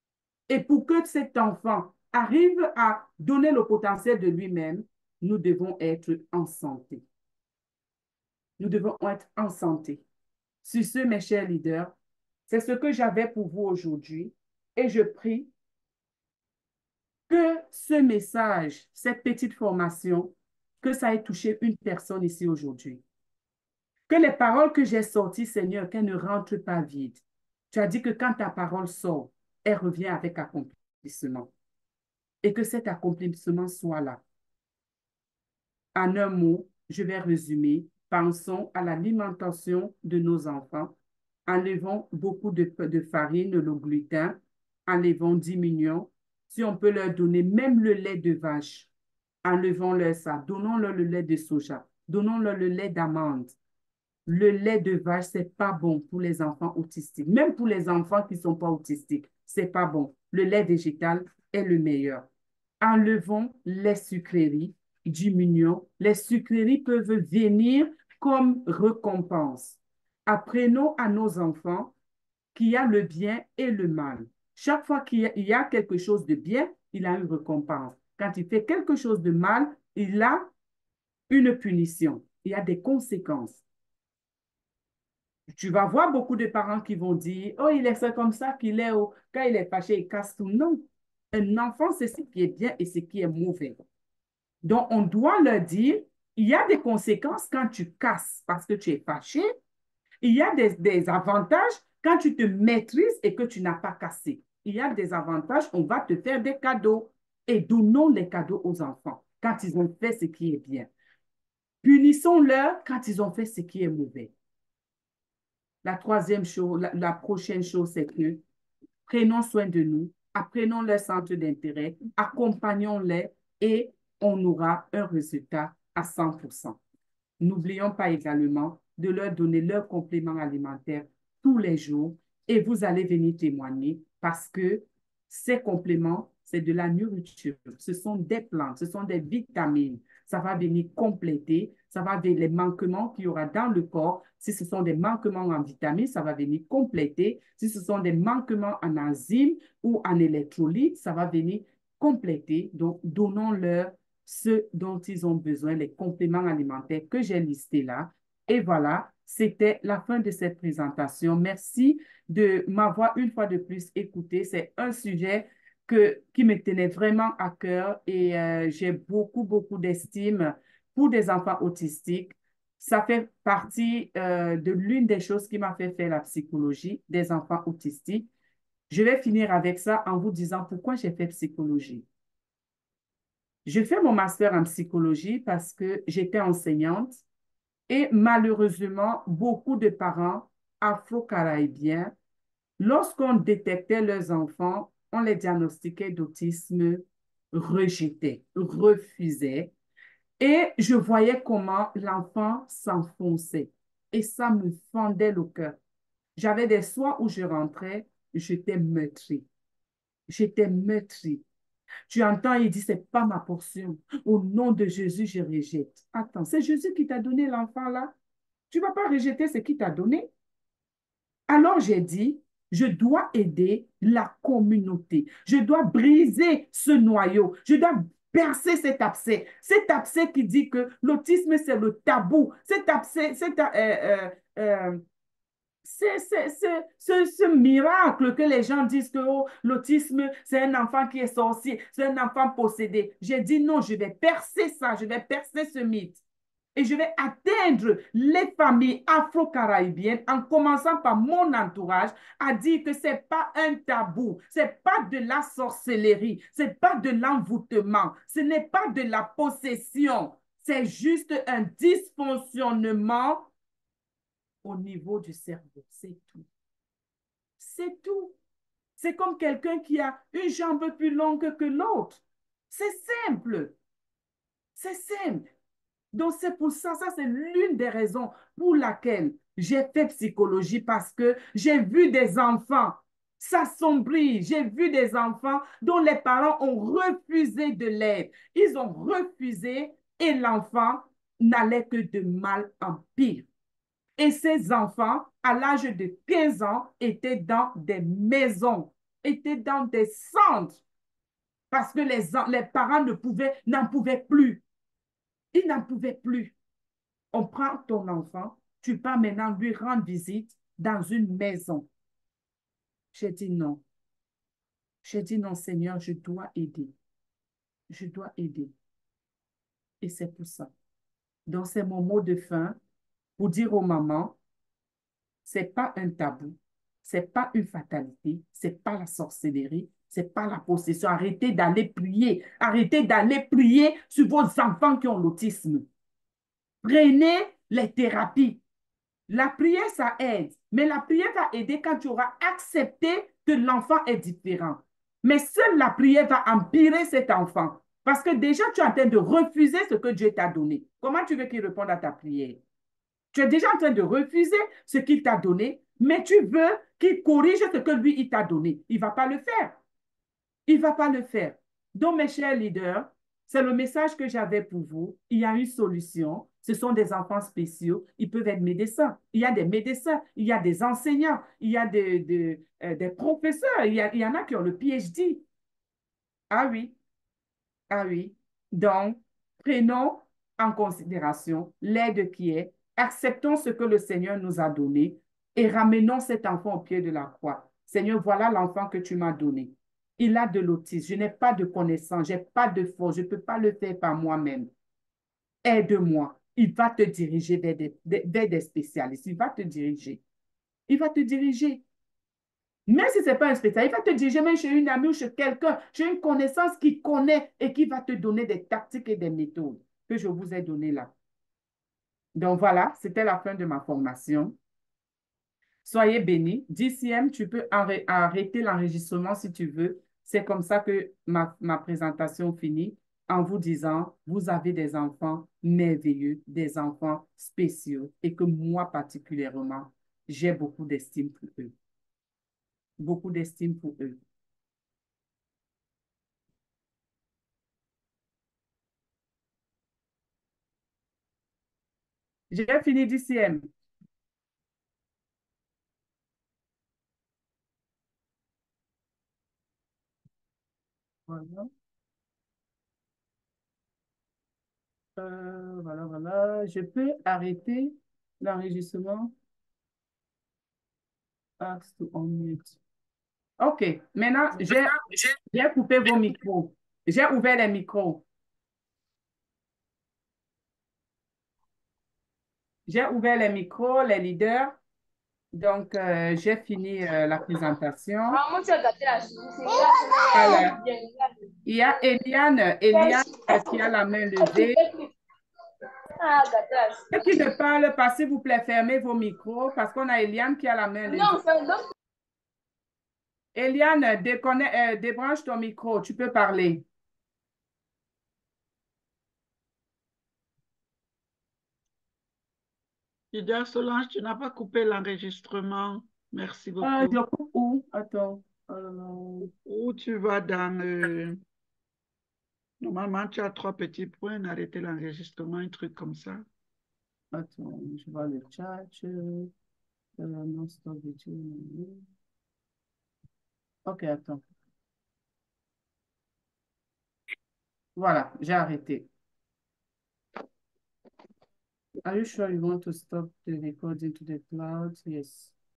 Et pour que cet enfant arrive à donner le potentiel de lui-même, nous devons être en santé. Nous devons être en santé. Sur ce, mes chers leaders, c'est ce que j'avais pour vous aujourd'hui et je prie que ce message, cette petite formation, que ça ait touché une personne ici aujourd'hui. Que les paroles que j'ai sorties, Seigneur, qu'elles ne rentrent pas vides. Tu as dit que quand ta parole sort, elle revient avec accomplissement. Et que cet accomplissement soit là. En un mot, je vais résumer. Pensons à l'alimentation de nos enfants. Enlevons beaucoup de, de farine, le gluten. Enlevons, diminuons. Si on peut leur donner même le lait de vache, enlevons-leur ça. Donnons-leur le lait de soja. Donnons-leur le lait d'amande. Le lait de vache, c'est pas bon pour les enfants autistiques. Même pour les enfants qui ne sont pas autistiques, c'est pas bon. Le lait végétal est le meilleur. Enlevons les sucreries, diminuons. Les sucreries peuvent venir comme récompense. Apprenons à nos enfants qu'il y a le bien et le mal. Chaque fois qu'il y a quelque chose de bien, il a une récompense. Quand il fait quelque chose de mal, il a une punition. Il y a des conséquences. Tu vas voir beaucoup de parents qui vont dire, oh, il est fait comme ça qu'il est, oh, quand il est fâché, il casse tout. Non, Un enfant, c'est ce qui est bien et ce qui est mauvais. Donc, on doit leur dire, il y a des conséquences quand tu casses parce que tu es fâché. Il y a des, des avantages quand tu te maîtrises et que tu n'as pas cassé. Il y a des avantages, on va te faire des cadeaux et donnons les cadeaux aux enfants quand ils ont fait ce qui est bien. Punissons-leur quand ils ont fait ce qui est mauvais. La troisième chose, la, la prochaine chose, c'est que prenons soin de nous, apprenons leur centre d'intérêt, accompagnons-les et on aura un résultat à cent pour cent. N'oublions pas également de leur donner leur complément alimentaire tous les jours et vous allez venir témoigner parce que ces compléments, c'est de la nourriture. Ce sont des plantes, ce sont des vitamines. Ça va venir compléter, ça va venir les manquements qu'il y aura dans le corps. Si ce sont des manquements en vitamines, ça va venir compléter. Si ce sont des manquements en enzymes ou en électrolytes, ça va venir compléter. Donc, donnons-leur ce dont ils ont besoin, les compléments alimentaires que j'ai listés là. Et voilà, c'était la fin de cette présentation. Merci de m'avoir une fois de plus écouté. C'est un sujet que, qui me tenait vraiment à cœur et euh, j'ai beaucoup, beaucoup d'estime pour des enfants autistiques. Ça fait partie euh, de l'une des choses qui m'a fait faire la psychologie des enfants autistiques. Je vais finir avec ça en vous disant pourquoi j'ai fait psychologie. Je fais mon master en psychologie parce que j'étais enseignante et malheureusement, beaucoup de parents afro-caribéens, lorsqu'on détectait leurs enfants, on les diagnostiquait d'autisme, rejetaient, refusaient. Et je voyais comment l'enfant s'enfonçait. Et ça me fendait le cœur. J'avais des soirs où je rentrais, j'étais meurtrie. J'étais meurtrie. Tu entends, il dit, c'est pas ma portion. Au nom de Jésus, je rejette. Attends, c'est Jésus qui t'a donné l'enfant là. Tu ne vas pas rejeter ce qu'il t'a donné. Alors j'ai dit, je dois aider la communauté. Je dois briser ce noyau. Je dois percer cet abcès. Cet abcès qui dit que l'autisme, c'est le tabou. Cet abcès, cet, euh, euh, euh, c'est ce, ce miracle que les gens disent que oh, l'autisme, c'est un enfant qui est sorcier, c'est un enfant possédé. J'ai dit non, je vais percer ça, je vais percer ce mythe. Et je vais atteindre les familles afro-caribéennes en commençant par mon entourage à dire que ce n'est pas un tabou, ce n'est pas de la sorcellerie, ce n'est pas de l'envoûtement, ce n'est pas de la possession, c'est juste un dysfonctionnement au niveau du cerveau, c'est tout. C'est tout. C'est comme quelqu'un qui a une jambe plus longue que l'autre. C'est simple. C'est simple. Donc, c'est pour ça, ça c'est l'une des raisons pour laquelle j'ai fait psychologie parce que j'ai vu des enfants s'assombrir. J'ai vu des enfants dont les parents ont refusé de l'aide. Ils ont refusé et l'enfant n'allait que de mal en pire. Et ces enfants, à l'âge de quinze ans, étaient dans des maisons, étaient dans des centres parce que les, les parents ne pouvaient, n'en pouvaient plus. Ils n'en pouvaient plus. On prend ton enfant, tu pars maintenant lui rendre visite dans une maison. J'ai dit non. J'ai dit non, Seigneur, je dois aider. Je dois aider. Et c'est pour ça. Donc, c'est mon mot de fin pour dire aux mamans, ce n'est pas un tabou, ce n'est pas une fatalité, ce n'est pas la sorcellerie, ce n'est pas la possession. Arrêtez d'aller prier. Arrêtez d'aller prier sur vos enfants qui ont l'autisme. Prenez les thérapies. La prière, ça aide, mais la prière va aider quand tu auras accepté que l'enfant est différent. Mais seule la prière va empirer cet enfant. Parce que déjà, tu es en train de refuser ce que Dieu t'a donné. Comment tu veux qu'il réponde à ta prière? Tu es déjà en train de refuser ce qu'il t'a donné, mais tu veux qu'il corrige ce que lui, il t'a donné. Il ne va pas le faire. Il ne va pas le faire. Donc, mes chers leaders, c'est le message que j'avais pour vous. Il y a une solution. Ce sont des enfants spéciaux. Ils peuvent être médecins. Il y a des médecins. Il y a des enseignants. Il y a des, des, euh, des professeurs. Il y, a, il y en a qui ont le P H D. Ah oui. Ah oui. Donc, prenons en considération l'aide qui est. Acceptons ce que le Seigneur nous a donné et ramenons cet enfant au pied de la croix. Seigneur, voilà l'enfant que tu m'as donné. Il a de l'autisme. Je n'ai pas de connaissances, je n'ai pas de force, je ne peux pas le faire par moi-même. Aide-moi. Il va te diriger vers des, vers des spécialistes. Il va te diriger. Il va te diriger. Même si ce n'est pas un spécialiste, il va te diriger même chez une amie ou chez quelqu'un, chez une connaissance qui connaît et qui va te donner des tactiques et des méthodes que je vous ai données là. Donc voilà, c'était la fin de ma formation. Soyez bénis. D'ici, tu peux arrêter l'enregistrement si tu veux. C'est comme ça que ma, ma présentation finit en vous disant, vous avez des enfants merveilleux, des enfants spéciaux et que moi particulièrement, j'ai beaucoup d'estime pour eux. Beaucoup d'estime pour eux. J'ai fini d'ici. Voilà. Euh, voilà, voilà. Je peux arrêter l'enregistrement. Ask to unmute. OK. Maintenant, j'ai j'ai coupé vos micros. J'ai ouvert les micros. J'ai ouvert les micros, les leaders. Donc, euh, j'ai fini euh, la présentation. Alors, il y a Eliane, Eliane euh, qui a la main levée. Ceux qui ne parlent pas, s'il vous plaît, fermez vos micros parce qu'on a Eliane qui a la main levée. Eliane, déconne- euh, débranche ton micro, tu peux parler. Lydia Solange, tu n'as pas coupé l'enregistrement. Merci beaucoup. Euh, je coupe où? Attends. Euh... Où tu vas dans... Euh... Normalement, tu as trois petits points, arrêter l'enregistrement, un truc comme ça. Attends, je vois le chat. Euh, non, stop video. Ok, attends. Voilà, j'ai arrêté. Are you sure you want to stop the recording to the cloud? Yes.